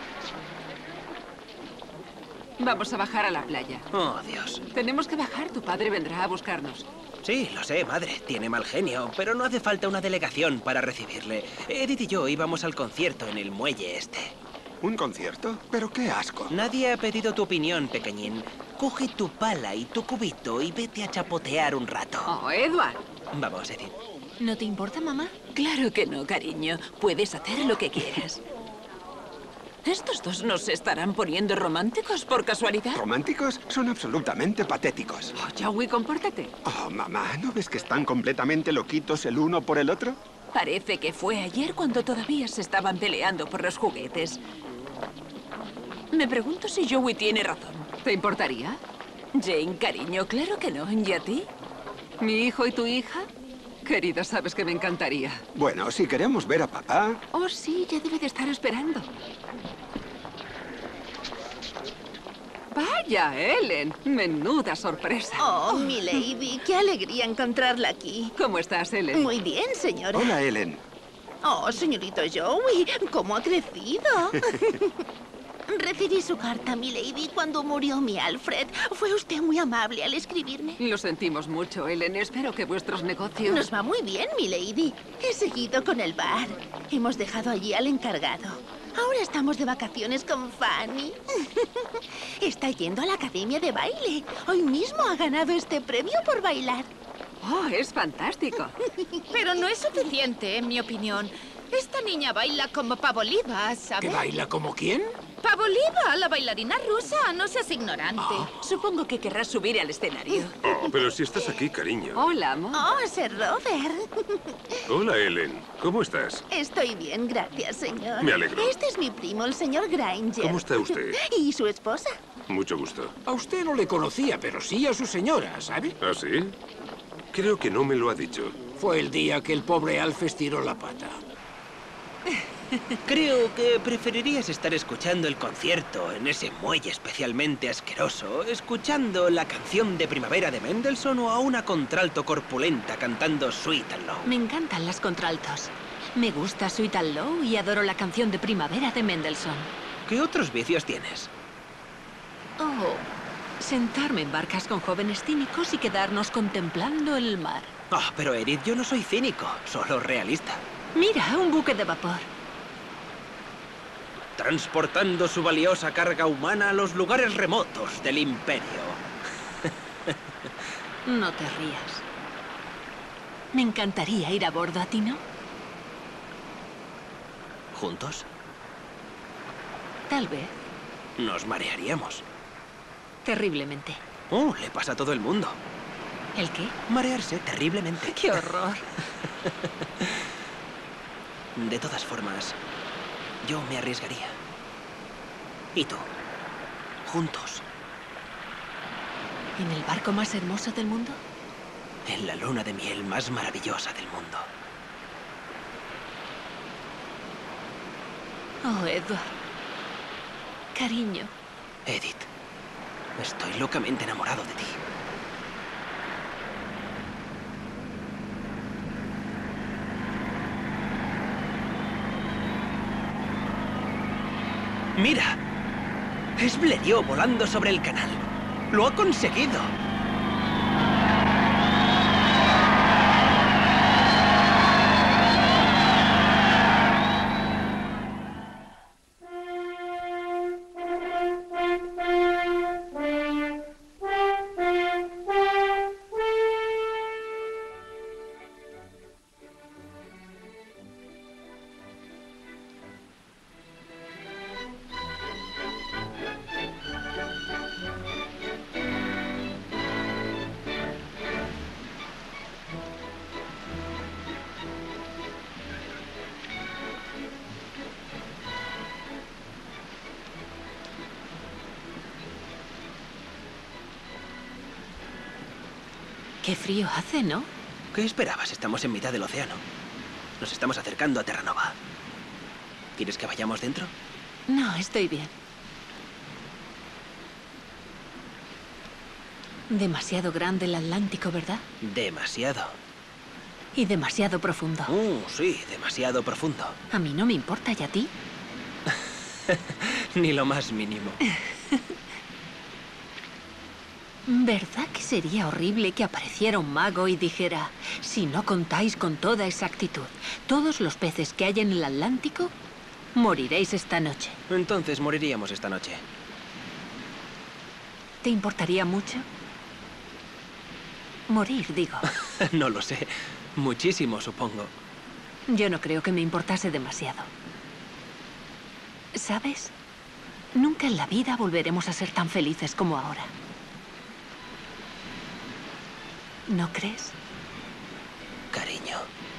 Vamos a bajar a la playa. Oh, Dios. Tenemos que bajar. Tu padre vendrá a buscarnos. Sí, lo sé, madre. Tiene mal genio, pero no hace falta una delegación para recibirle. Edith y yo íbamos al concierto en el muelle este. ¿Un concierto? ¡Pero qué asco! Nadie ha pedido tu opinión, pequeñín. Coge tu pala y tu cubito y vete a chapotear un rato. Oh, Edward. Vamos, Edith. ¿No te importa, mamá? Claro que no, cariño. Puedes hacer lo que quieras. ¿Estos dos no se estarán poniendo románticos por casualidad? ¿Románticos? Son absolutamente patéticos. Oh, Joey, compórtate. Oh, mamá, ¿no ves que están completamente loquitos el uno por el otro? Parece que fue ayer cuando todavía se estaban peleando por los juguetes. Me pregunto si Joey tiene razón. ¿Te importaría? Jane, cariño, claro que no. ¿Y a ti? ¿Mi hijo y tu hija? Querida, sabes que me encantaría. Bueno, si queremos ver a papá... Oh, sí, ya debe de estar esperando. Vaya, Ellen. Menuda sorpresa. Oh, milady, qué alegría encontrarla aquí. ¿Cómo estás, Ellen? Muy bien, señora. Hola, Ellen. Oh, señorito Joey, ¿cómo ha crecido? Recibí su carta, milady, cuando murió mi Alfred. Fue usted muy amable al escribirme. Lo sentimos mucho, Ellen. Espero que vuestros negocios... Nos va muy bien, milady. He seguido con el bar. Hemos dejado allí al encargado. Ahora estamos de vacaciones con Fanny. Está yendo a la academia de baile. Hoy mismo ha ganado este premio por bailar. Oh, es fantástico. Pero no es suficiente, en mi opinión. Esta niña baila como Pavoliva, ¿sabes? ¿Que baila como quién? Pavoliva, la bailarina rusa. No seas ignorante. Supongo que querrás subir al escenario. Oh, pero si estás aquí, cariño. Hola, amor. Oh, Sir Robert. Hola, Ellen. ¿Cómo estás? Estoy bien, gracias, señor. Me alegro. Este es mi primo, el señor Granger. ¿Cómo está usted? ¿Y su esposa? Mucho gusto. A usted no le conocía, pero sí a su señora, ¿sabe? ¿Ah, sí? Creo que no me lo ha dicho. Fue el día que el pobre Alf estiró la pata. Creo que preferirías estar escuchando el concierto en ese muelle especialmente asqueroso, escuchando la canción de primavera de Mendelssohn o a una contralto corpulenta cantando Sweet and Low. Me encantan las contraltos. Me gusta Sweet and Low y adoro la canción de primavera de Mendelssohn. ¿Qué otros vicios tienes? Oh, sentarme en barcas con jóvenes cínicos y quedarnos contemplando el mar. Ah, pero Edith, yo no soy cínico, solo realista. Mira, un buque de vapor. Transportando su valiosa carga humana a los lugares remotos del Imperio. No te rías. Me encantaría ir a bordo, ¿a ti no? ¿Juntos? Tal vez. Nos marearíamos. Terriblemente. Oh, le pasa a todo el mundo. ¿El qué? Marearse terriblemente. ¡Qué horror! De todas formas, yo me arriesgaría. ¿Y tú? Juntos. ¿En el barco más hermoso del mundo? En la luna de miel más maravillosa del mundo. Oh, Edward. Cariño. Edith, estoy locamente enamorado de ti. ¡Mira! Es Blériot volando sobre el canal. ¡Lo ha conseguido! Qué frío hace, ¿no? ¿Qué esperabas? Estamos en mitad del océano. Nos estamos acercando a Terranova. ¿Quieres que vayamos dentro? No, estoy bien. Demasiado grande el Atlántico, ¿verdad? Demasiado. Y demasiado profundo. Sí, demasiado profundo. A mí no me importa, ¿y a ti? Ni lo más mínimo. ¿Verdad que sería horrible que apareciera un mago y dijera, si no contáis con toda exactitud todos los peces que hay en el Atlántico, moriréis esta noche? Entonces moriríamos esta noche. ¿Te importaría mucho? Morir, digo. No lo sé. Muchísimo, supongo. Yo no creo que me importase demasiado. ¿Sabes? Nunca en la vida volveremos a ser tan felices como ahora. ¿No crees? Cariño.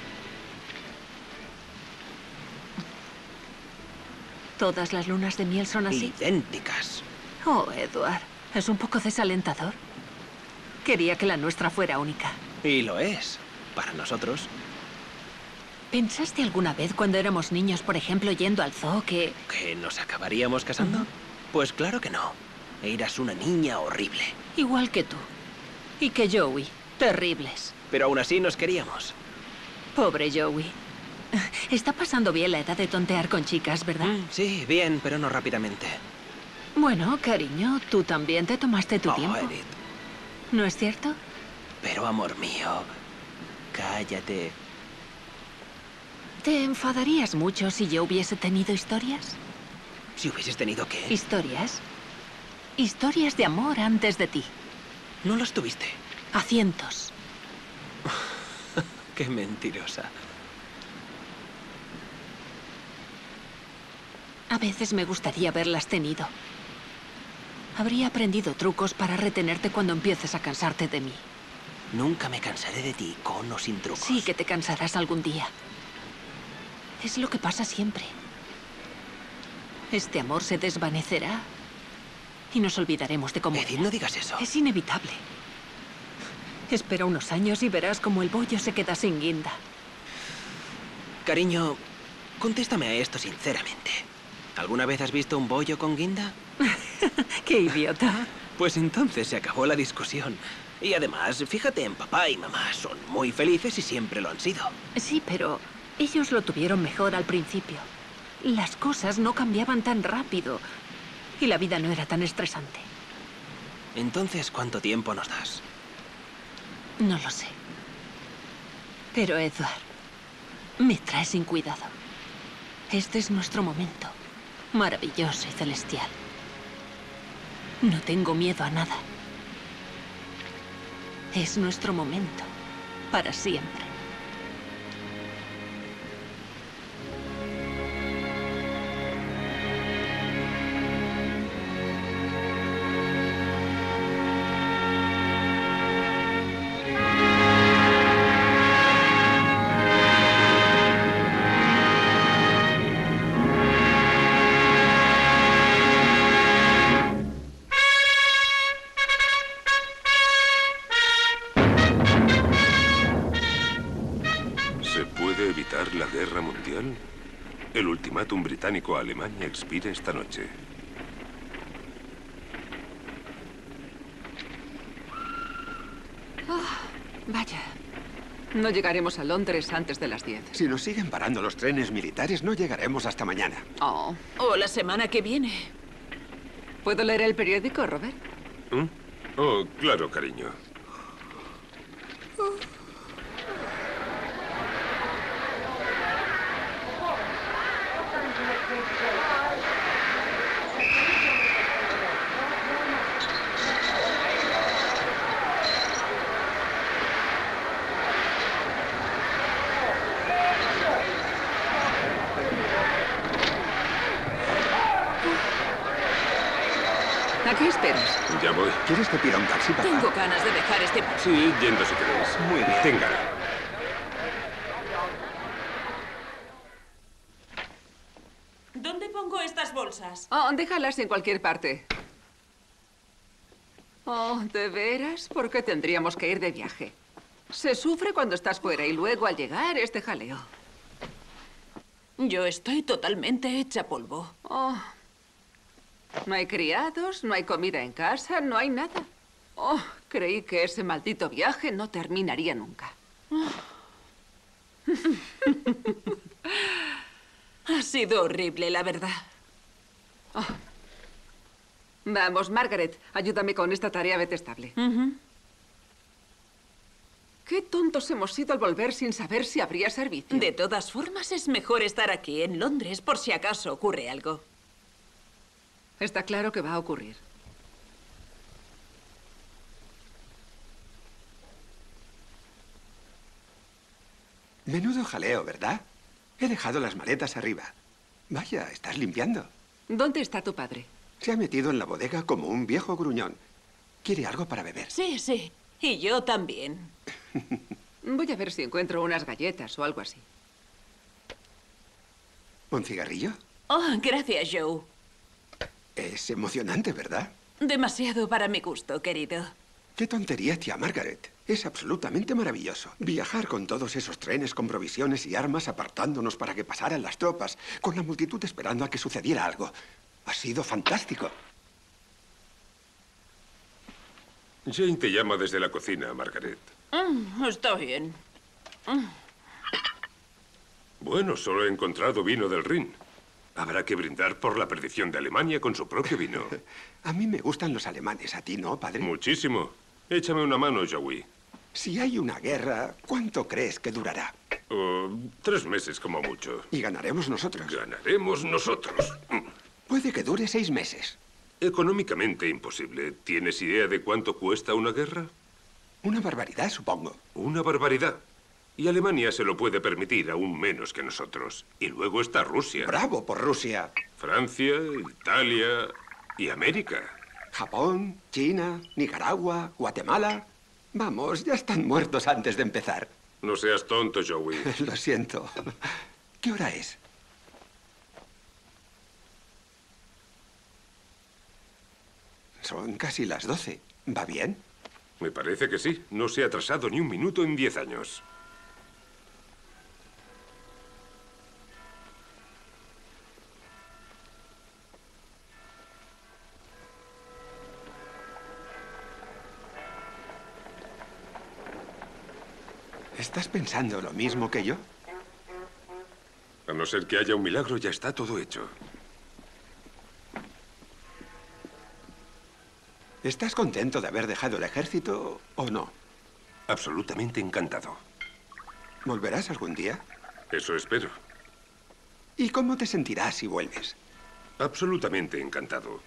¿Todas las lunas de miel son así? Idénticas. Oh, Edward, es un poco desalentador. Quería que la nuestra fuera única. Y lo es, para nosotros. ¿Pensaste alguna vez cuando éramos niños, por ejemplo, yendo al zoo, que nos acabaríamos casando? Pues claro que no. Eras una niña horrible. Igual que tú. Y que Joey. Terribles. Pero aún así nos queríamos. Pobre Joey. Está pasando bien la edad de tontear con chicas, ¿verdad? Sí, bien, pero no rápidamente. Bueno, cariño, tú también te tomaste tu tiempo. Edith. ¿No es cierto? Pero, amor mío, cállate. ¿Te enfadarías mucho si yo hubiese tenido historias? ¿Si hubieses tenido qué? Historias. Historias de amor antes de ti. ¿No las tuviste? A cientos. Qué mentirosa. A veces me gustaría haberlas tenido. Habría aprendido trucos para retenerte cuando empieces a cansarte de mí. Nunca me cansaré de ti, con o sin trucos. Sí que te cansarás algún día. Es lo que pasa siempre. Este amor se desvanecerá y nos olvidaremos de cómo Edith, no digas eso. Es inevitable. Espera unos años y verás cómo el bollo se queda sin guinda. Cariño, contéstame a esto sinceramente. ¿Alguna vez has visto un bollo con guinda? ¡Qué idiota! Pues entonces se acabó la discusión. Y además, fíjate en papá y mamá. Son muy felices y siempre lo han sido. Sí, pero ellos lo tuvieron mejor al principio. Las cosas no cambiaban tan rápido. Y la vida no era tan estresante. Entonces, ¿cuánto tiempo nos das? No lo sé. Pero, Edward, me trae sin cuidado. Este es nuestro momento. Maravilloso y celestial. No tengo miedo a nada. Es nuestro momento. Para siempre. ¿La guerra mundial? El ultimátum británico a Alemania expira esta noche. Oh, vaya. No llegaremos a Londres antes de las 10. Si nos siguen parando los trenes militares, no llegaremos hasta mañana. O la semana que viene. ¿Puedo leer el periódico, Robert? ¿Mm? Oh, claro, cariño. ¿A qué esperas? Ya voy. ¿Quieres que pida un taxi, papá? Tengo ganas de dejar este... Sí, yendo si queréis. Muy bien. Tenga. ¿Dónde pongo estas bolsas? Oh, déjalas en cualquier parte. Oh, ¿de veras? ¿Por qué tendríamos que ir de viaje? Se sufre cuando estás fuera y luego al llegar este jaleo. Yo estoy totalmente hecha polvo. Oh. No hay criados, no hay comida en casa, no hay nada. Oh, creí que ese maldito viaje no terminaría nunca. Ha sido horrible, la verdad. Oh. Vamos, Margaret, ayúdame con esta tarea detestable. Qué tontos hemos sido al volver sin saber si habría servicio. De todas formas, es mejor estar aquí, en Londres, por si acaso ocurre algo. Está claro que va a ocurrir. Menudo jaleo, ¿verdad? He dejado las maletas arriba. Vaya, estás limpiando. ¿Dónde está tu padre? Se ha metido en la bodega como un viejo gruñón. ¿Quiere algo para beber? Sí, sí. Y yo también. Voy a ver si encuentro unas galletas o algo así. ¿Un cigarrillo? Oh, gracias, Joe. Es emocionante, ¿verdad? Demasiado para mi gusto, querido. ¡Qué tontería, tía Margaret! Es absolutamente maravilloso. Viajar con todos esos trenes con provisiones y armas apartándonos para que pasaran las tropas, con la multitud esperando a que sucediera algo. Ha sido fantástico. Jane te llama desde la cocina, Margaret. Está bien. Bueno, solo he encontrado vino del Rin. Habrá que brindar por la perdición de Alemania con su propio vino. A mí me gustan los alemanes, ¿a ti no, padre? Muchísimo. Échame una mano, Joey. Si hay una guerra, ¿cuánto crees que durará? 3 meses como mucho. ¿Y ganaremos nosotros? Ganaremos nosotros. Puede que dure 6 meses. Económicamente imposible. ¿Tienes idea de cuánto cuesta una guerra? Una barbaridad, supongo. Una barbaridad. Y Alemania se lo puede permitir aún menos que nosotros. Y luego está Rusia. ¡Bravo por Rusia! Francia, Italia y América. Japón, China, Nicaragua, Guatemala. Vamos, ya están muertos antes de empezar. No seas tonto, Joey. Lo siento. ¿Qué hora es? Son casi las 12. ¿Va bien? Me parece que sí. No se ha atrasado ni un minuto en 10 años. ¿Estás pensando lo mismo que yo? A no ser que haya un milagro, ya está todo hecho. ¿Estás contento de haber dejado el ejército o no? Absolutamente encantado. ¿Volverás algún día? Eso espero. ¿Y cómo te sentirás si vuelves? Absolutamente encantado.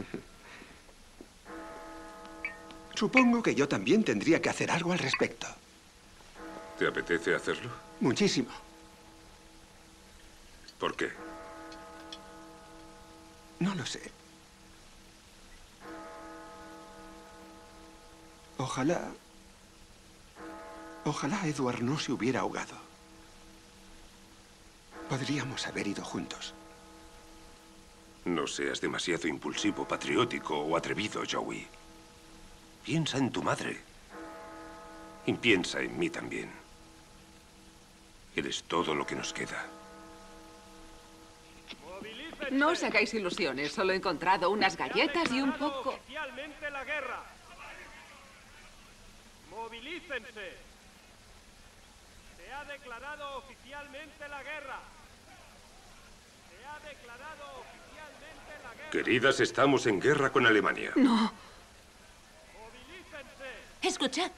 Supongo que yo también tendría que hacer algo al respecto. ¿Te apetece hacerlo? Muchísimo. ¿Por qué? No lo sé. Ojalá Edward no se hubiera ahogado. Podríamos haber ido juntos. No seas demasiado impulsivo, patriótico o atrevido, Joey. Piensa en tu madre. Y piensa en mí también. Eres todo lo que nos queda. No os hagáis ilusiones. Solo he encontrado unas galletas y un poco... Oficialmente la guerra. ¡Movilícense! Se ha declarado oficialmente la guerra. Se ha declarado oficialmente la guerra. Queridas, estamos en guerra con Alemania. No. Escuchad.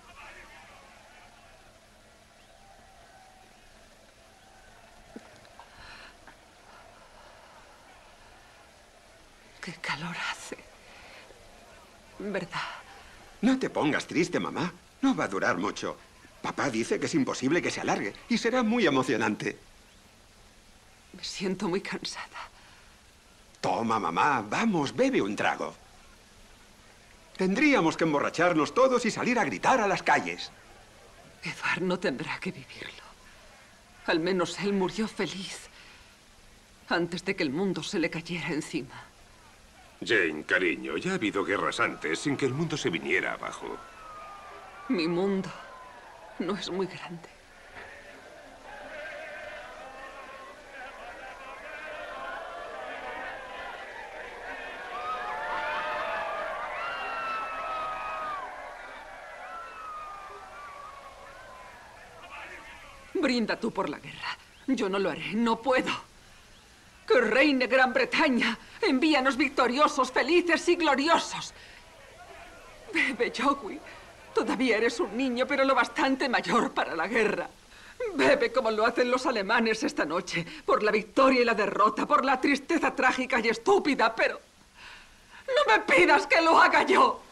Qué calor hace. ¿Verdad? No te pongas triste, mamá. No va a durar mucho. Papá dice que es imposible que se alargue y será muy emocionante. Me siento muy cansada. Toma, mamá. Vamos, bebe un trago. Tendríamos que emborracharnos todos y salir a gritar a las calles. Edward no tendrá que vivirlo. Al menos él murió feliz. Antes de que el mundo se le cayera encima. Jane, cariño, ya ha habido guerras antes sin que el mundo se viniera abajo. Mi mundo no es muy grande. Brinda tú por la guerra. Yo no lo haré, no puedo. ¡Que reine Gran Bretaña! ¡Envíanos victoriosos, felices y gloriosos! Bebe, Joey. Todavía eres un niño, pero lo bastante mayor para la guerra. Bebe como lo hacen los alemanes esta noche, por la victoria y la derrota, por la tristeza trágica y estúpida, pero... ¡no me pidas que lo haga yo!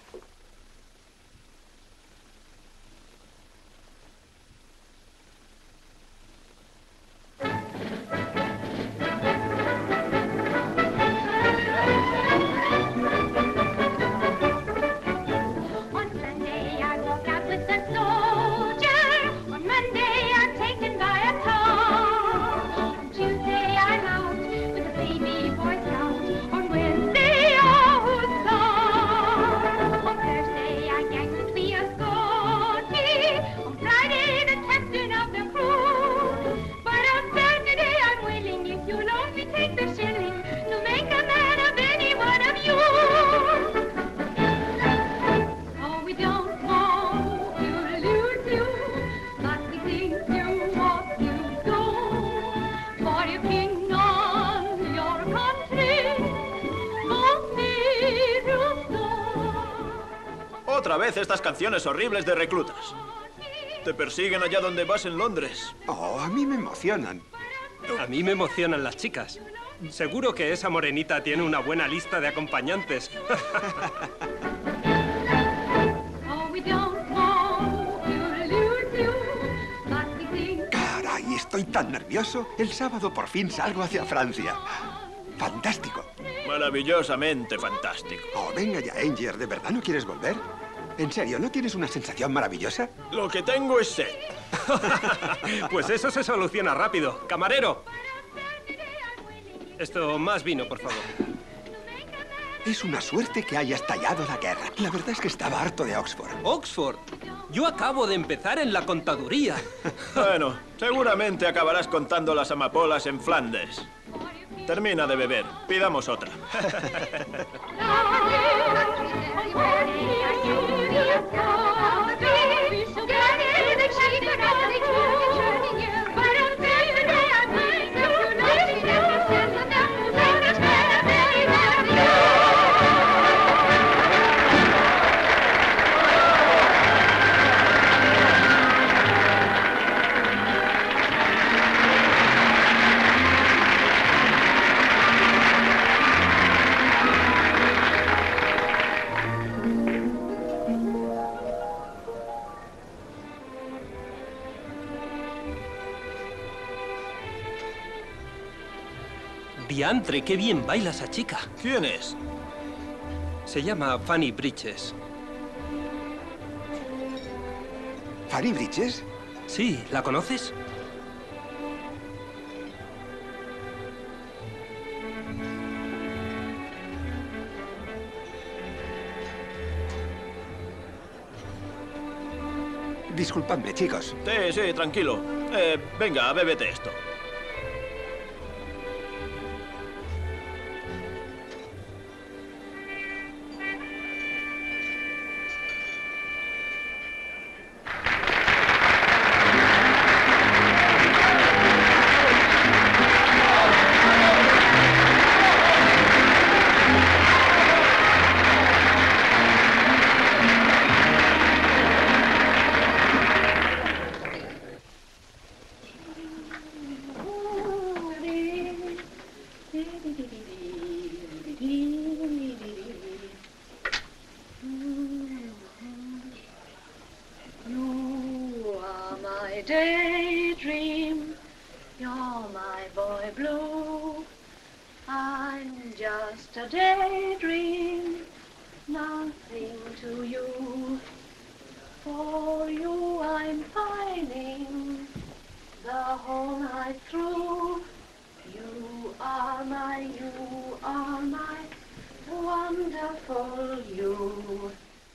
Otra vez estas canciones horribles de reclutas. Te persiguen allá donde vas en Londres. Oh, a mí me emocionan. A mí me emocionan las chicas. Seguro que esa morenita tiene una buena lista de acompañantes. Caray, estoy tan nervioso. El sábado por fin salgo hacia Francia. ¡Fantástico! Maravillosamente fantástico. Oh, venga ya, Anger. ¿De verdad no quieres volver? ¿En serio, no tienes una sensación maravillosa? Lo que tengo es sed. Pues eso se soluciona rápido. ¡Camarero! Esto, más vino, por favor. Es una suerte que hayas tallado la guerra. La verdad es que estaba harto de Oxford. ¿Oxford? Yo acabo de empezar en la contaduría. Bueno, seguramente acabarás contando las amapolas en Flandes. Termina de beber. Pidamos otra. Diantre, qué bien baila esa chica. ¿Quién es? Se llama Fanny Bridges. ¿Fanny Bridges? Sí, ¿la conoces? Disculpadme, chicos. Sí, sí, tranquilo. Venga, bébete esto. Daydream, you're my boy blue. I'm just a daydream, nothing to you. For you I'm pining the whole night through. You are my wonderful you.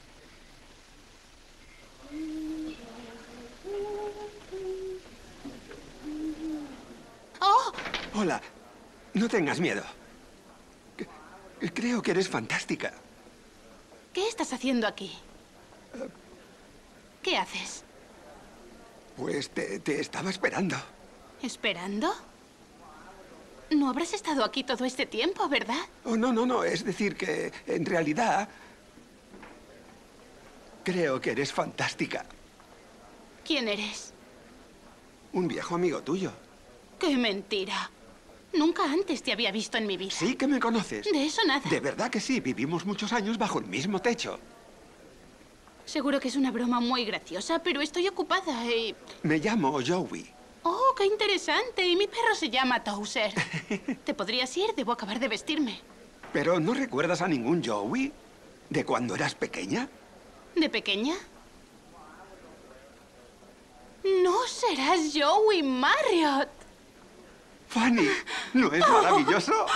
¡Oh! Hola. No tengas miedo. Creo que eres fantástica. ¿Qué estás haciendo aquí? ¿Qué haces? Pues te estaba esperando. ¿Esperando? No habrás estado aquí todo este tiempo, ¿verdad? Oh, no. Es decir que, en realidad, creo que eres fantástica. ¿Quién eres? Un viejo amigo tuyo. ¡Qué mentira! Nunca antes te había visto en mi vida. Sí que me conoces. De eso nada. De verdad que sí. Vivimos muchos años bajo el mismo techo. Seguro que es una broma muy graciosa, pero estoy ocupada y... Me llamo Joey. ¡Oh, qué interesante! Y mi perro se llama Towser. ¿Te podrías ir? Debo acabar de vestirme. ¿Pero no recuerdas a ningún Joey? ¿De cuando eras pequeña? ¿De pequeña? No serás Joey Marriott. Fanny, ¿no es maravilloso?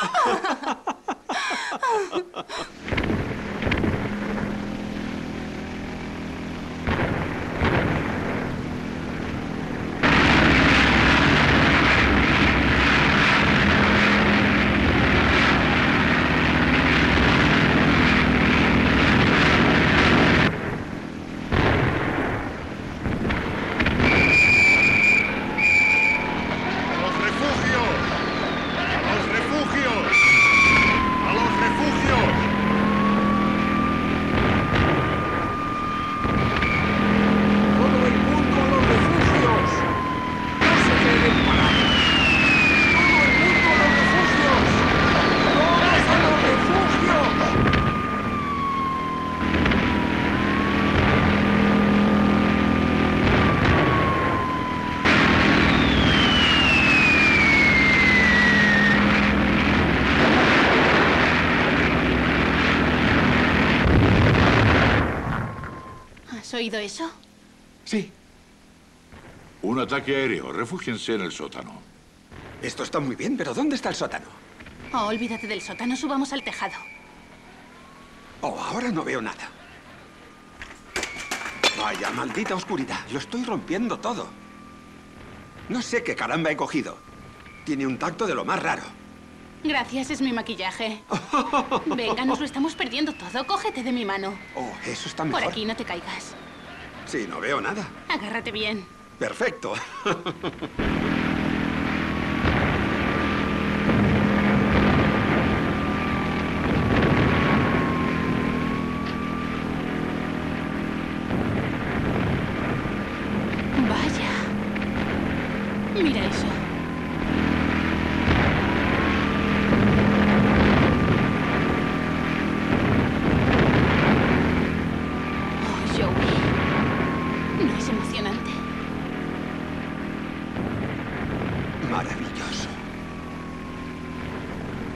¿Has oído eso? Sí. Un ataque aéreo. Refúgiense en el sótano. Esto está muy bien, pero ¿dónde está el sótano? Oh, olvídate del sótano, subamos al tejado. Oh, ahora no veo nada. Vaya, maldita oscuridad. Lo estoy rompiendo todo. No sé qué caramba he cogido. Tiene un tacto de lo más raro. Gracias, es mi maquillaje. Venga, nos lo estamos perdiendo todo. Cógete de mi mano. Oh, eso está mejor. Por aquí, no te caigas. Sí, no veo nada. Agárrate bien. Perfecto. Vaya. Mira eso. Oh, Joey. ¿No es emocionante? Maravilloso.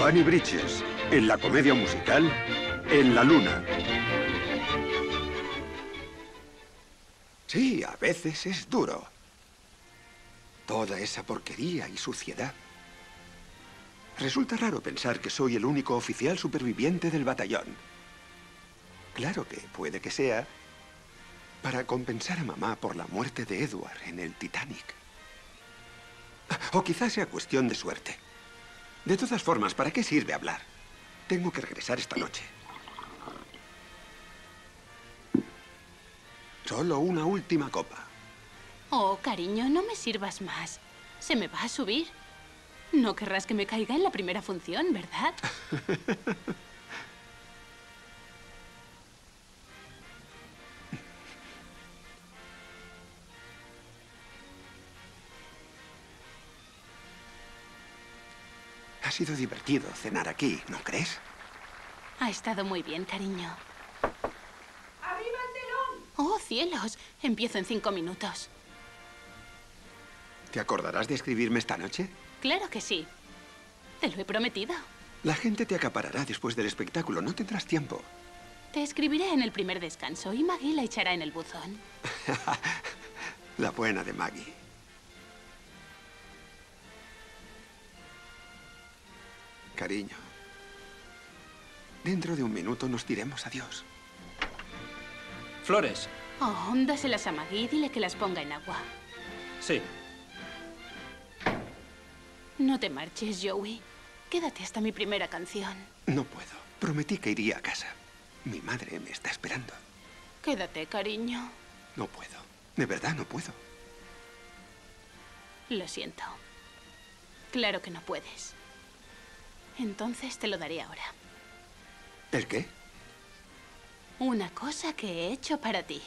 Fanny Bridges, en la comedia musical En la Luna. Sí, a veces es duro. Toda esa porquería y suciedad. Resulta raro pensar que soy el único oficial superviviente del batallón. Claro que puede que sea para compensar a mamá por la muerte de Edward en el Titanic. O quizás sea cuestión de suerte. De todas formas, ¿para qué sirve hablar? Tengo que regresar esta noche. Solo una última copa. Oh, cariño, no me sirvas más. Se me va a subir. No querrás que me caiga en la primera función, ¿verdad? Ha sido divertido cenar aquí, ¿no crees? Ha estado muy bien, cariño. ¡Arriba el telón! Oh, cielos. Empiezo en 5 minutos. ¿Te acordarás de escribirme esta noche? Claro que sí. Te lo he prometido. La gente te acaparará después del espectáculo. No tendrás tiempo. Te escribiré en el primer descanso y Maggie la echará en el buzón. La buena de Maggie. Cariño, dentro de un minuto nos diremos adiós. Flores. Oh, dáselas a Maggie y dile que las ponga en agua. Sí. No te marches, Joey. Quédate hasta mi primera canción. No puedo. Prometí que iría a casa. Mi madre me está esperando. Quédate, cariño. No puedo. De verdad, no puedo. Lo siento. Claro que no puedes. Entonces te lo daré ahora. ¿El qué? Una cosa que he hecho para ti.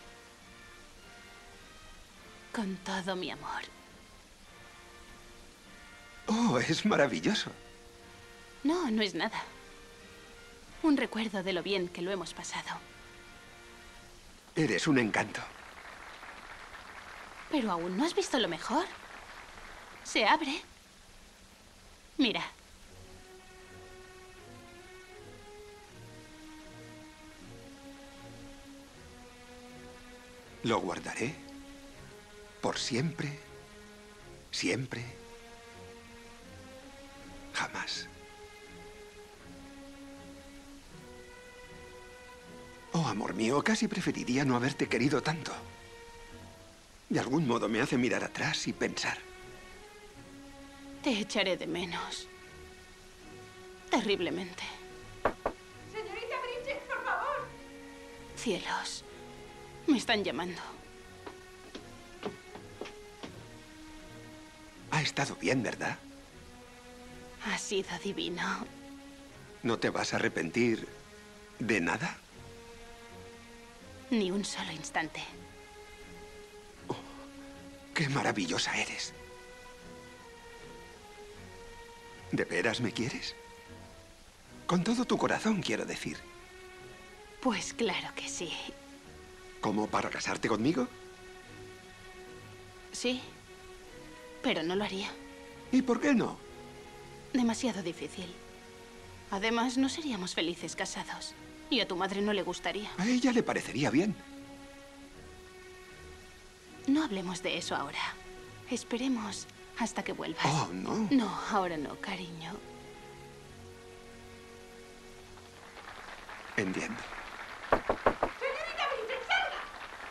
Con todo mi amor. Oh, es maravilloso. No, no es nada. Un recuerdo de lo bien que lo hemos pasado. Eres un encanto. Pero aún no has visto lo mejor. Se abre. Mira. Lo guardaré. Por siempre. Siempre. Jamás. Oh, amor mío, casi preferiría no haberte querido tanto. De algún modo me hace mirar atrás y pensar. Te echaré de menos. Terriblemente. Señorita Bridges, por favor. Cielos. Me están llamando. Ha estado bien, ¿verdad? Ha sido divino. ¿No te vas a arrepentir de nada? Ni un solo instante. Oh, ¡qué maravillosa eres! ¿De veras me quieres? Con todo tu corazón, quiero decir. Pues claro que sí. ¿Como para casarte conmigo? Sí. Pero no lo haría. ¿Y por qué no? Demasiado difícil. Además, no seríamos felices casados. Y a tu madre no le gustaría. A ella le parecería bien. No hablemos de eso ahora. Esperemos hasta que vuelvas. Oh, no. No, ahora no, cariño. Entiendo. Señorita Bridges, salga.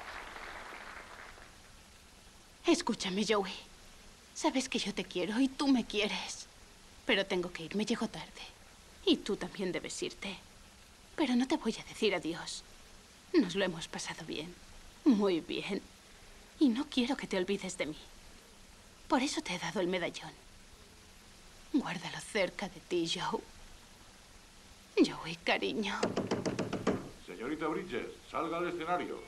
Escúchame, Joey. Sabes que yo te quiero y tú me quieres. Pero tengo que irme, llego tarde. Y tú también debes irte. Pero no te voy a decir adiós. Nos lo hemos pasado bien. Muy bien. Y no quiero que te olvides de mí. Por eso te he dado el medallón. Guárdalo cerca de ti, Joe. Joey, cariño. Señorita Bridges, salga al escenario.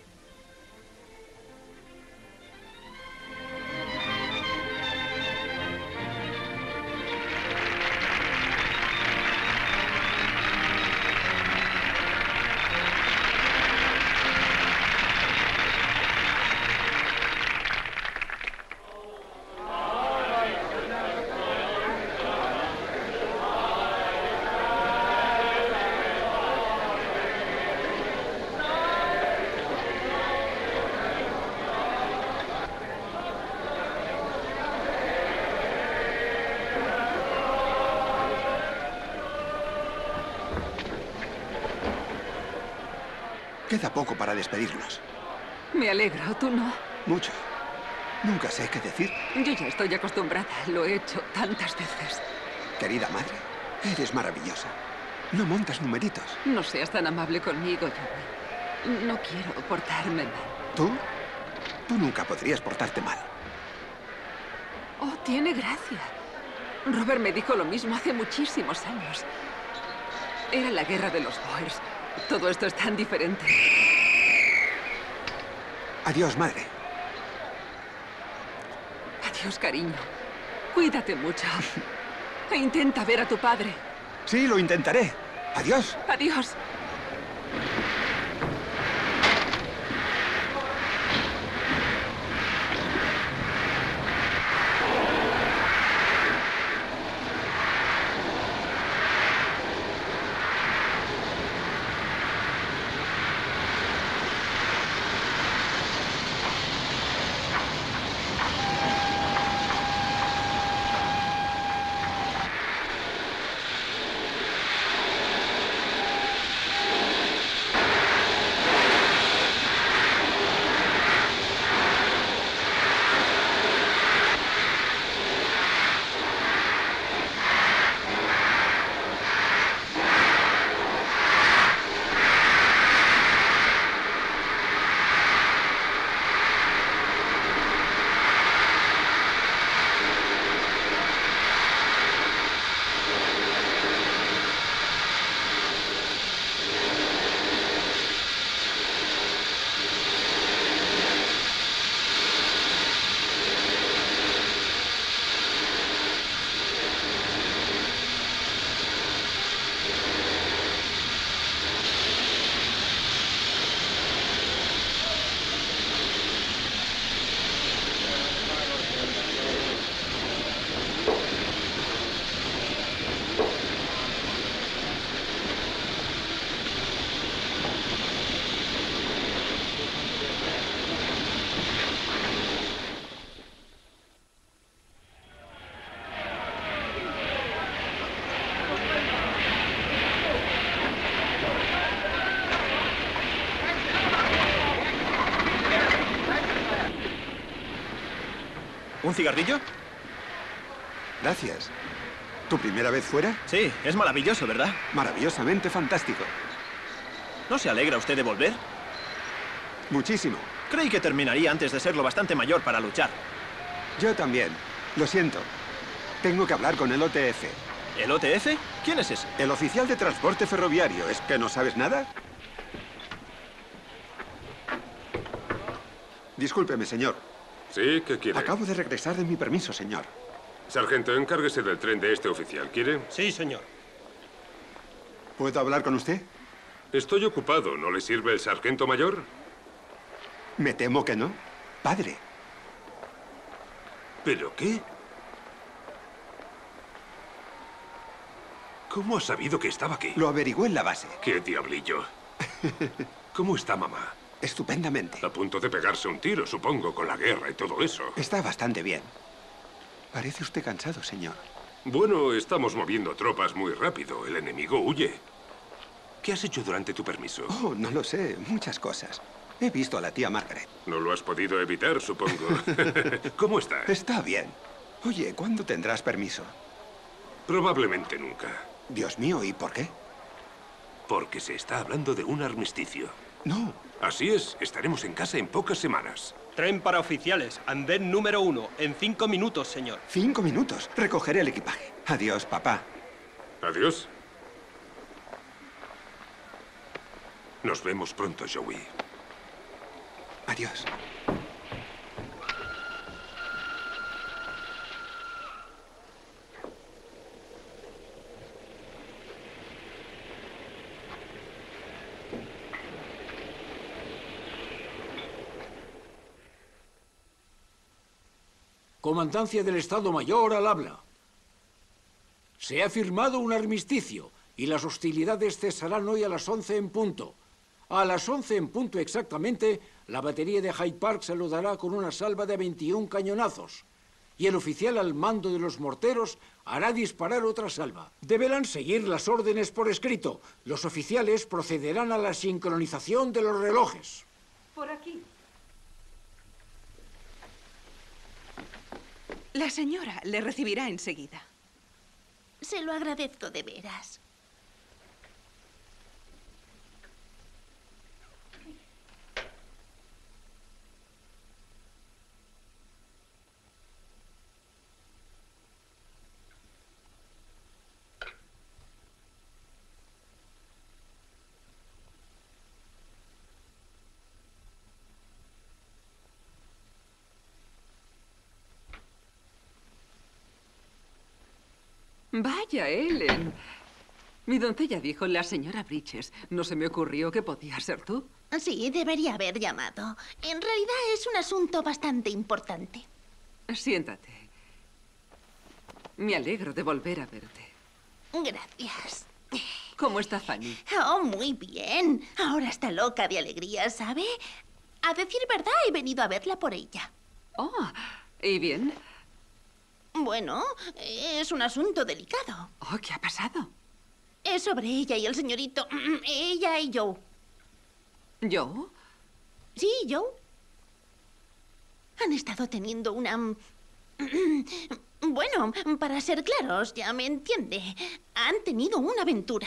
Queda poco para despedirnos. Me alegro, ¿tú no? Mucho. Nunca sé qué decir. Yo ya estoy acostumbrada. Lo he hecho tantas veces. Querida madre, eres maravillosa. No montas numeritos. No seas tan amable conmigo, Joey. No quiero portarme mal. ¿Tú? Tú nunca podrías portarte mal. Oh, tiene gracia. Robert me dijo lo mismo hace muchísimos años. Era la guerra de los Boers. Todo esto es tan diferente. Adiós, madre. Adiós, cariño. Cuídate mucho. E intenta ver a tu padre. Sí, lo intentaré. Adiós. Adiós. ¿Un cigarrillo? Gracias. ¿Tu primera vez fuera? Sí, es maravilloso, ¿verdad? Maravillosamente fantástico. ¿No se alegra usted de volver? Muchísimo. Creí que terminaría antes de serlo bastante mayor para luchar. Yo también. Lo siento. Tengo que hablar con el OTF. ¿El OTF? ¿Quién es ese? El oficial de transporte ferroviario. ¿Es que no sabes nada? Discúlpeme, señor. Sí, ¿qué quiere? Acabo de regresar de mi permiso, señor. Sargento, encárguese del tren de este oficial, ¿quiere? Sí, señor. ¿Puedo hablar con usted? Estoy ocupado. ¿No le sirve el sargento mayor? Me temo que no. Padre. ¿Pero qué? ¿Cómo ha sabido que estaba aquí? Lo averigué en la base. ¡Qué diablillo! ¿Cómo está mamá? Estupendamente. A punto de pegarse un tiro, supongo, con la guerra y todo eso. Está bastante bien. Parece usted cansado, señor. Bueno, estamos moviendo tropas muy rápido. El enemigo huye. ¿Qué has hecho durante tu permiso? Oh, no lo sé. Muchas cosas. He visto a la tía Margaret. No lo has podido evitar, supongo. ¿Cómo está? Está bien. Oye, ¿cuándo tendrás permiso? Probablemente nunca. Dios mío, ¿y por qué? Porque se está hablando de un armisticio. No. Así es, estaremos en casa en pocas semanas. Tren para oficiales, andén número 1, en 5 minutos, señor. 5 minutos. Recogeré el equipaje. Adiós, papá. Adiós. Nos vemos pronto, Joey. Adiós. Comandancia del Estado Mayor al habla. Se ha firmado un armisticio y las hostilidades cesarán hoy a las 11 en punto. A las 11 en punto exactamente, la batería de Hyde Park saludará con una salva de 21 cañonazos. y el oficial al mando de los morteros hará disparar otra salva. Deberán seguir las órdenes por escrito. Los oficiales procederán a la sincronización de los relojes. Por aquí. La señora le recibirá enseguida. Se lo agradezco de veras. Vaya, Ellen. Mi doncella dijo, la señora Bridges. ¿No se me ocurrió que podía ser tú? Sí, debería haber llamado. En realidad es un asunto bastante importante. Siéntate. Me alegro de volver a verte. Gracias. ¿Cómo está Fanny? Oh, muy bien. Ahora está loca de alegría, ¿sabe? A decir verdad, he venido a verla por ella. Oh, ¿y bien? Bueno, es un asunto delicado. Oh, ¿qué ha pasado? Es sobre ella y el señorito... Ella y Joe. ¿Yo? Sí, Joe. Han estado teniendo una... Bueno, para ser claros, ya me entiende. Han tenido una aventura.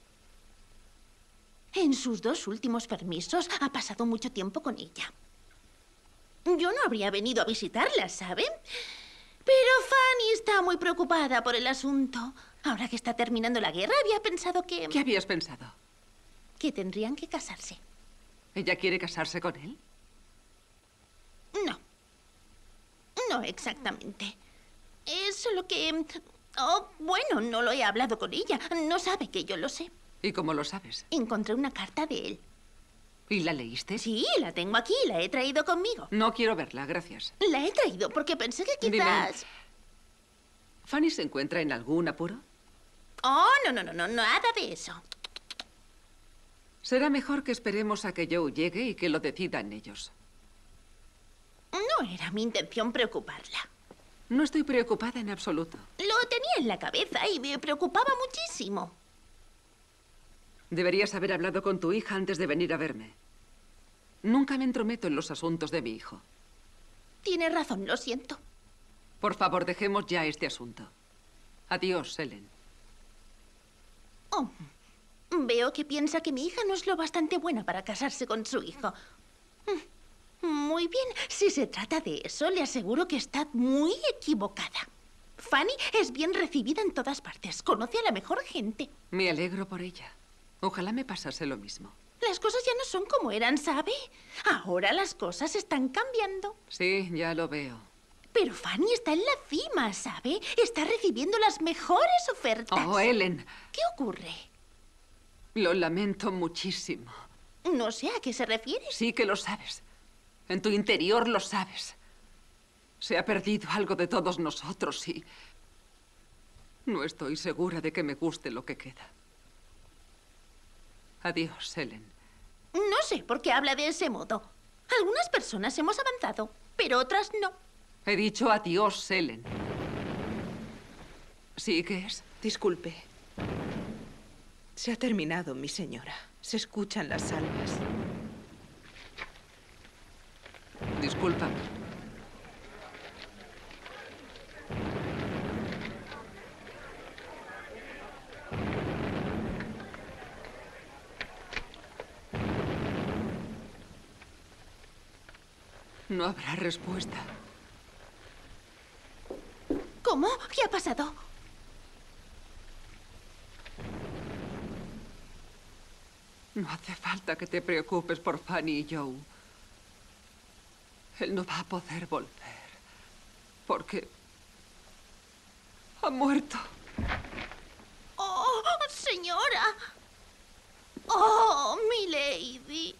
En sus 2 últimos permisos ha pasado mucho tiempo con ella. Yo no habría venido a visitarla, ¿sabe? Pero Fanny está muy preocupada por el asunto. Ahora que está terminando la guerra, había pensado que... ¿Qué habías pensado? Que tendrían que casarse. ¿Ella quiere casarse con él? No. No exactamente. Es solo que... Oh, bueno, no lo he hablado con ella. No sabe que yo lo sé. ¿Y cómo lo sabes? Encontré una carta de él. ¿Y la leíste? Sí, la tengo aquí. La he traído conmigo. No quiero verla, gracias. La he traído porque pensé que quizás... Dime, ¿Fanny se encuentra en algún apuro? Oh, no, nada de eso. Será mejor que esperemos a que Joe llegue y que lo decidan ellos. No era mi intención preocuparla. No estoy preocupada en absoluto. Lo tenía en la cabeza y me preocupaba muchísimo. Deberías haber hablado con tu hija antes de venir a verme. Nunca me entrometo en los asuntos de mi hijo. Tiene razón, lo siento. Por favor, dejemos ya este asunto. Adiós, Ellen. Oh, veo que piensa que mi hija no es lo bastante buena para casarse con su hijo. Muy bien, si se trata de eso, le aseguro que está muy equivocada. Fanny es bien recibida en todas partes. Conoce a la mejor gente. Me alegro por ella. Ojalá me pasase lo mismo. Las cosas ya no son como eran, ¿sabe? Ahora las cosas están cambiando. Sí, ya lo veo. Pero Fanny está en la cima, ¿sabe? Está recibiendo las mejores ofertas. Oh, Ellen. ¿Qué ocurre? Lo lamento muchísimo. No sé a qué se refiere. Sí que lo sabes. En tu interior lo sabes. Se ha perdido algo de todos nosotros y... no estoy segura de que me guste lo que queda. Adiós, Ellen. No sé por qué habla de ese modo. Algunas personas hemos avanzado, pero otras no. He dicho adiós, Ellen. ¿Sí qué es? Disculpe. Se ha terminado, mi señora. Se escuchan las salvas. Discúlpame. No habrá respuesta. ¿Cómo? ¿Qué ha pasado? No hace falta que te preocupes por Fanny y Joe. Él no va a poder volver. Porque... ha muerto. ¡Oh, señora! ¡Oh, mi lady!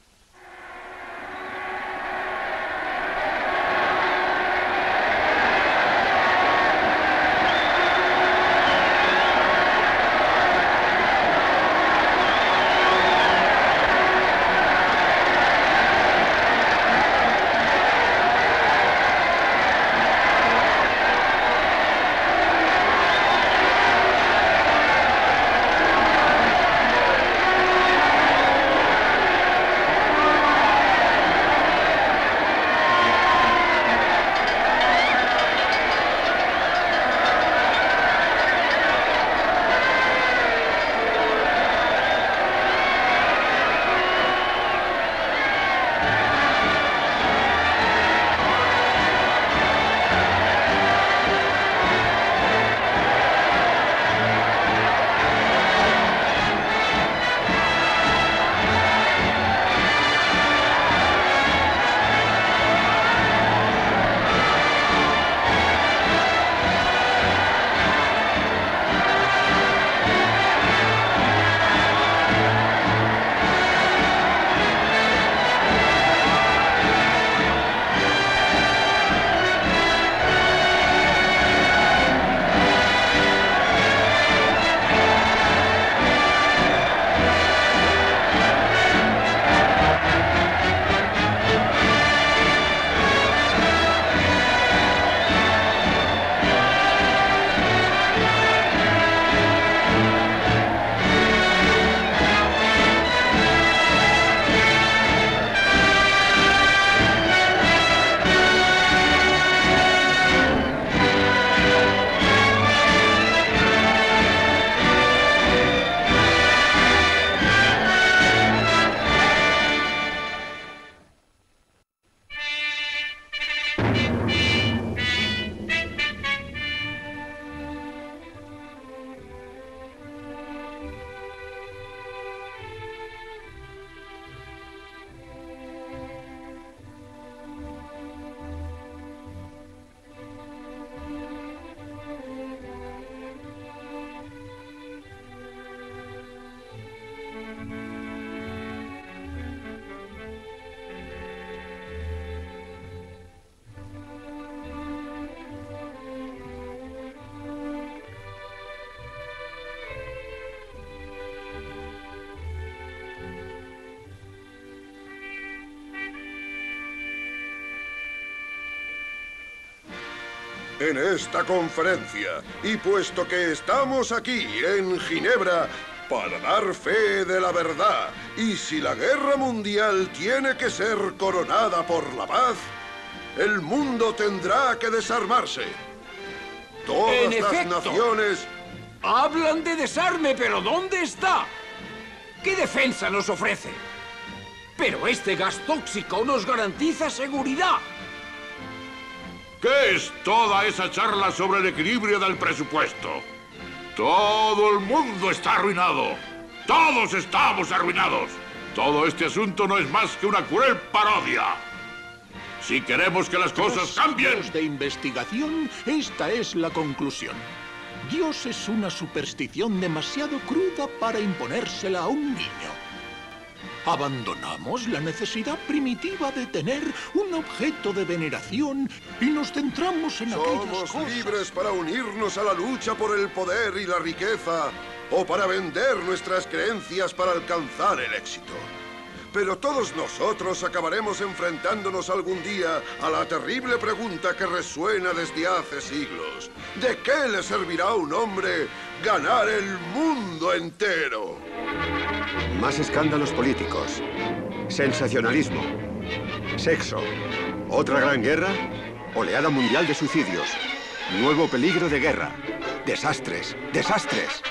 en esta conferencia. Y puesto que estamos aquí, en Ginebra, para dar fe de la verdad, y si la guerra mundial tiene que ser coronada por la paz, el mundo tendrá que desarmarse. Todas las naciones... Hablan de desarme, pero ¿dónde está? ¿Qué defensa nos ofrece? Pero este gas tóxico nos garantiza seguridad. ¿Qué es toda esa charla sobre el equilibrio del presupuesto? Todo el mundo está arruinado. Todos estamos arruinados. Todo este asunto no es más que una cruel parodia. Si queremos que las cosas cambien... Tras de investigación, esta es la conclusión. Dios es una superstición demasiado cruda para imponérsela a un niño. Abandonamos la necesidad primitiva de tener un objeto de veneración y nos centramos en aquellas cosas. Somos libres para unirnos a la lucha por el poder y la riqueza, o para vender nuestras creencias para alcanzar el éxito. Pero todos nosotros acabaremos enfrentándonos algún día a la terrible pregunta que resuena desde hace siglos. ¿De qué le servirá a un hombre ganar el mundo entero? Más escándalos políticos, sensacionalismo, sexo, otra gran guerra, oleada mundial de suicidios, nuevo peligro de guerra, desastres, desastres.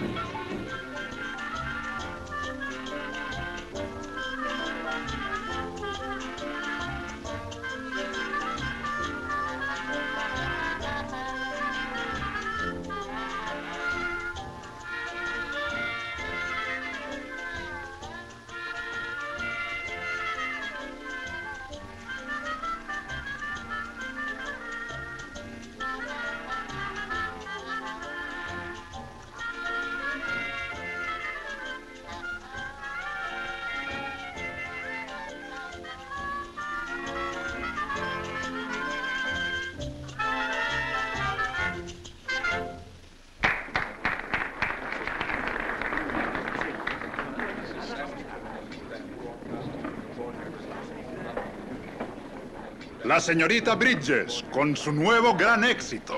La señorita Bridges, con su nuevo gran éxito.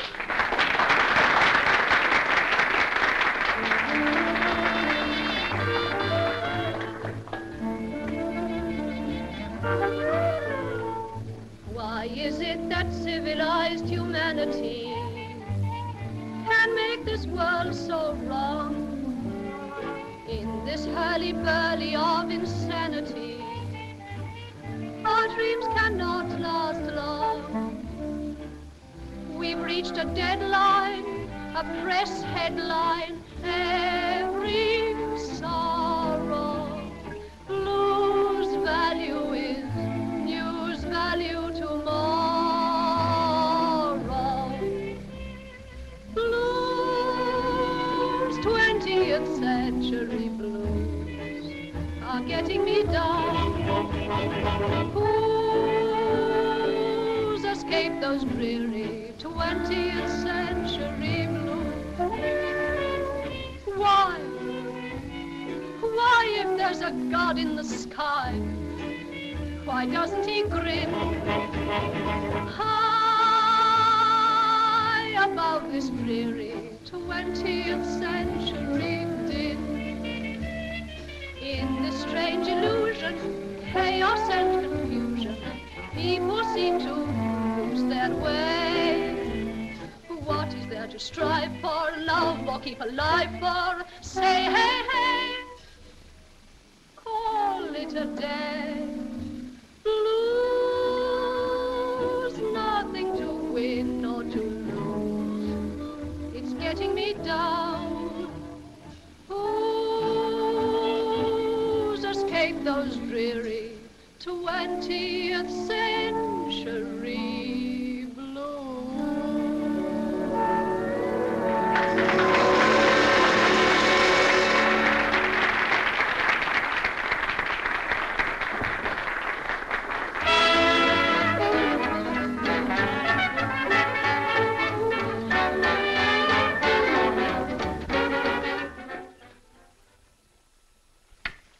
Why is it that civilized humanity can make this world so wrong? In this hurly-burly of insanity, our dreams cannot last long. We've reached a deadline, a press headline, every sorrow. Lose value is news value tomorrow. Blues, 20th century blues are getting me down. Who's escaped those dreary 20th century blues? Why, if there's a God in the sky, why doesn't he grin high above this dreary 20th century din? In this strange illusion, chaos and confusion, people seem to lose their way. What is there to strive for, love or keep alive for? Say, hey, hey, call it a day. Lose, nothing to win or to lose. It's getting me down. Who's escaped those dreary 20th century blues?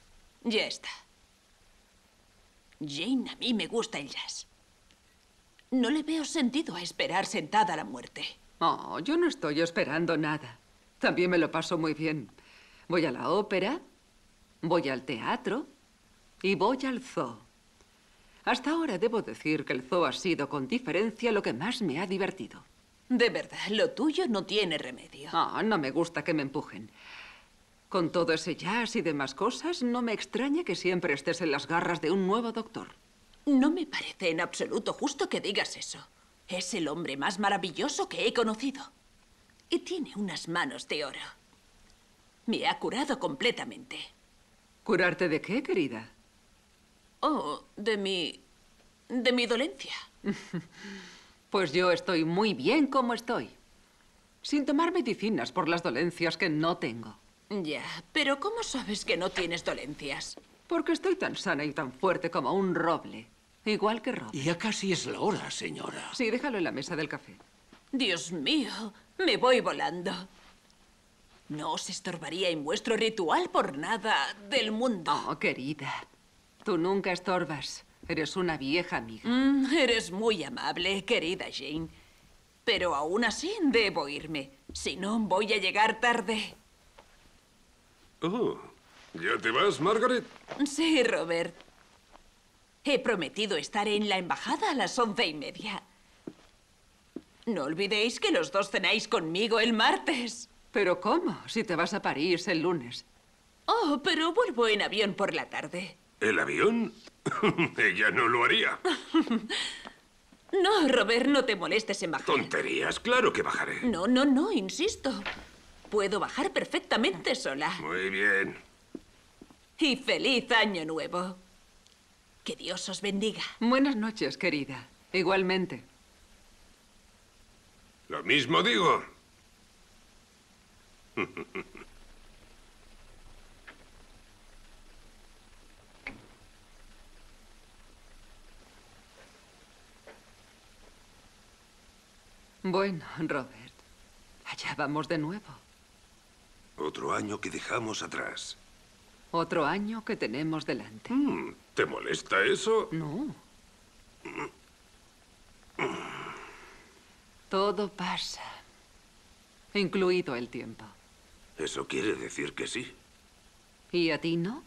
Ya está. Jane, a mí me gusta el jazz. No le veo sentido a esperar sentada la muerte. Oh, yo no estoy esperando nada. También me lo paso muy bien. Voy a la ópera, voy al teatro y voy al zoo. Hasta ahora debo decir que el zoo ha sido con diferencia lo que más me ha divertido. De verdad, lo tuyo no tiene remedio. No me gusta que me empujen. Con todo ese jazz y demás cosas, no me extraña que siempre estés en las garras de un nuevo doctor. No me parece en absoluto justo que digas eso. Es el hombre más maravilloso que he conocido. Y tiene unas manos de oro. Me ha curado completamente. ¿Curarte de qué, querida? Oh, de mi dolencia. Pues yo estoy muy bien como estoy. Sin tomar medicinas por las dolencias que no tengo. Ya, pero ¿cómo sabes que no tienes dolencias? Porque estoy tan sana y tan fuerte como un roble. Igual que Rob. Ya casi es la hora, señora. Sí, déjalo en la mesa del café. Dios mío, me voy volando. No os estorbaría en vuestro ritual por nada del mundo. Oh, querida, tú nunca estorbas. Eres una vieja amiga. Eres muy amable, querida Jane. Pero aún así debo irme. Si no, voy a llegar tarde. Oh, ¿ya te vas, Margaret? Sí, Robert. He prometido estar en la embajada a las 11:30. No olvidéis que los dos cenáis conmigo el martes. ¿Pero cómo? Si te vas a París el lunes. Oh, pero vuelvo en avión por la tarde. ¿El avión? Ella no lo haría. No, Robert, no te molestes en bajar. Tonterías, claro que bajaré. No, insisto. Puedo bajar perfectamente sola. Muy bien. Y feliz año nuevo. Que Dios os bendiga. Buenas noches, querida. Igualmente. Lo mismo digo. Bueno, Robert, allá vamos de nuevo. Otro año que dejamos atrás. Otro año que tenemos delante. ¿Te molesta eso? No. Todo pasa, incluido el tiempo. Eso quiere decir que sí. ¿Y a ti no?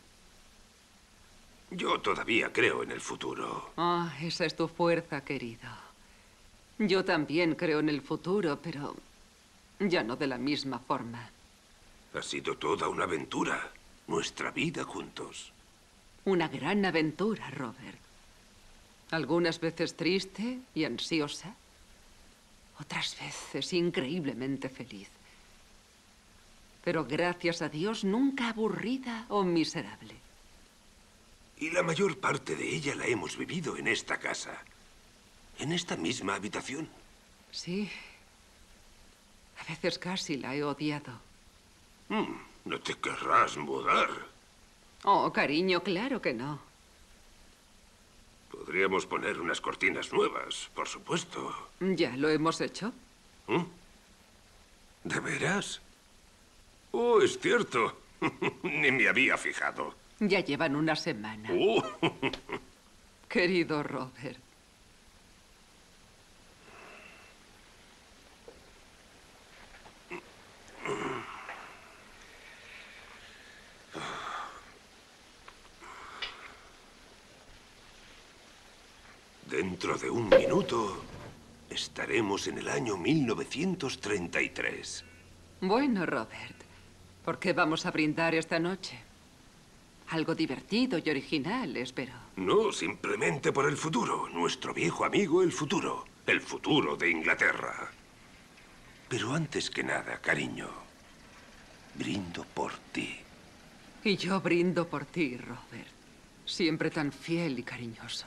Yo todavía creo en el futuro. Ah, esa es tu fuerza, querido. Yo también creo en el futuro, pero ya no de la misma forma. Ha sido toda una aventura, nuestra vida juntos. Una gran aventura, Robert. Algunas veces triste y ansiosa. Otras veces increíblemente feliz. Pero gracias a Dios nunca aburrida o miserable. Y la mayor parte de ella la hemos vivido en esta casa. En esta misma habitación. Sí. A veces casi la he odiado. No te querrás mudar. Oh, cariño, claro que no. Podríamos poner unas cortinas nuevas, por supuesto. ¿Ya lo hemos hecho? ¿De veras? Oh, es cierto. Ni me había fijado. Ya llevan una semana. Querido Robert. Dentro de un minuto estaremos en el año 1933. Bueno, Robert, ¿por qué vamos a brindar esta noche? Algo divertido y original, espero. No, simplemente por el futuro. Nuestro viejo amigo, el futuro. El futuro de Inglaterra. Pero antes que nada, cariño, brindo por ti. Y yo brindo por ti, Robert. Siempre tan fiel y cariñoso.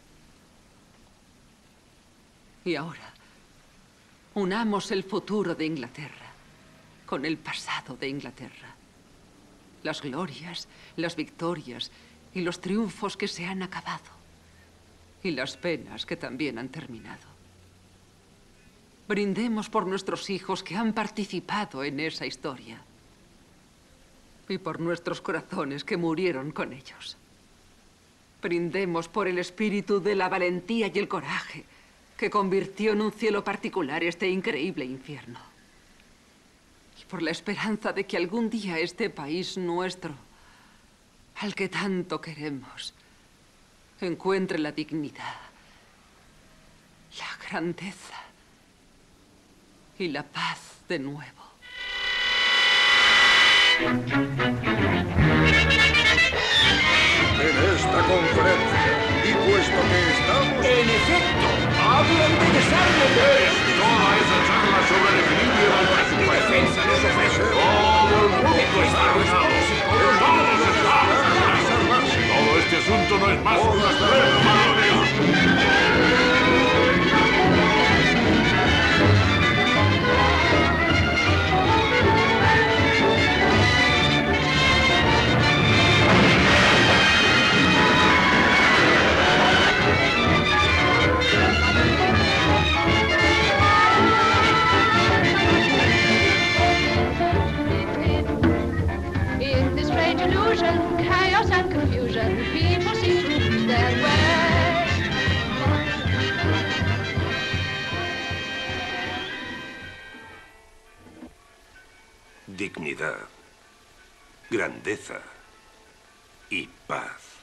Y ahora, unamos el futuro de Inglaterra con el pasado de Inglaterra. Las glorias, las victorias y los triunfos que se han acabado. Y las penas que también han terminado. Brindemos por nuestros hijos que han participado en esa historia. Y por nuestros corazones que murieron con ellos. Brindemos por el espíritu de la valentía y el coraje que convirtió en un cielo particular este increíble infierno. Y por la esperanza de que algún día este país nuestro, al que tanto queremos, encuentre la dignidad, la grandeza y la paz de nuevo. En esta conferencia, y puesto que estamos... ¡En efecto! ¡Hablan de desarme! Toda esa charla sobre el equilibrio del presupuesto. Todo el mundo está arruinado. Todos estamos. Todo este asunto no es más que una estrella, malones. In this strange illusion, chaos and confusion, people seem to lose their way. Dignidad, grandeza y paz.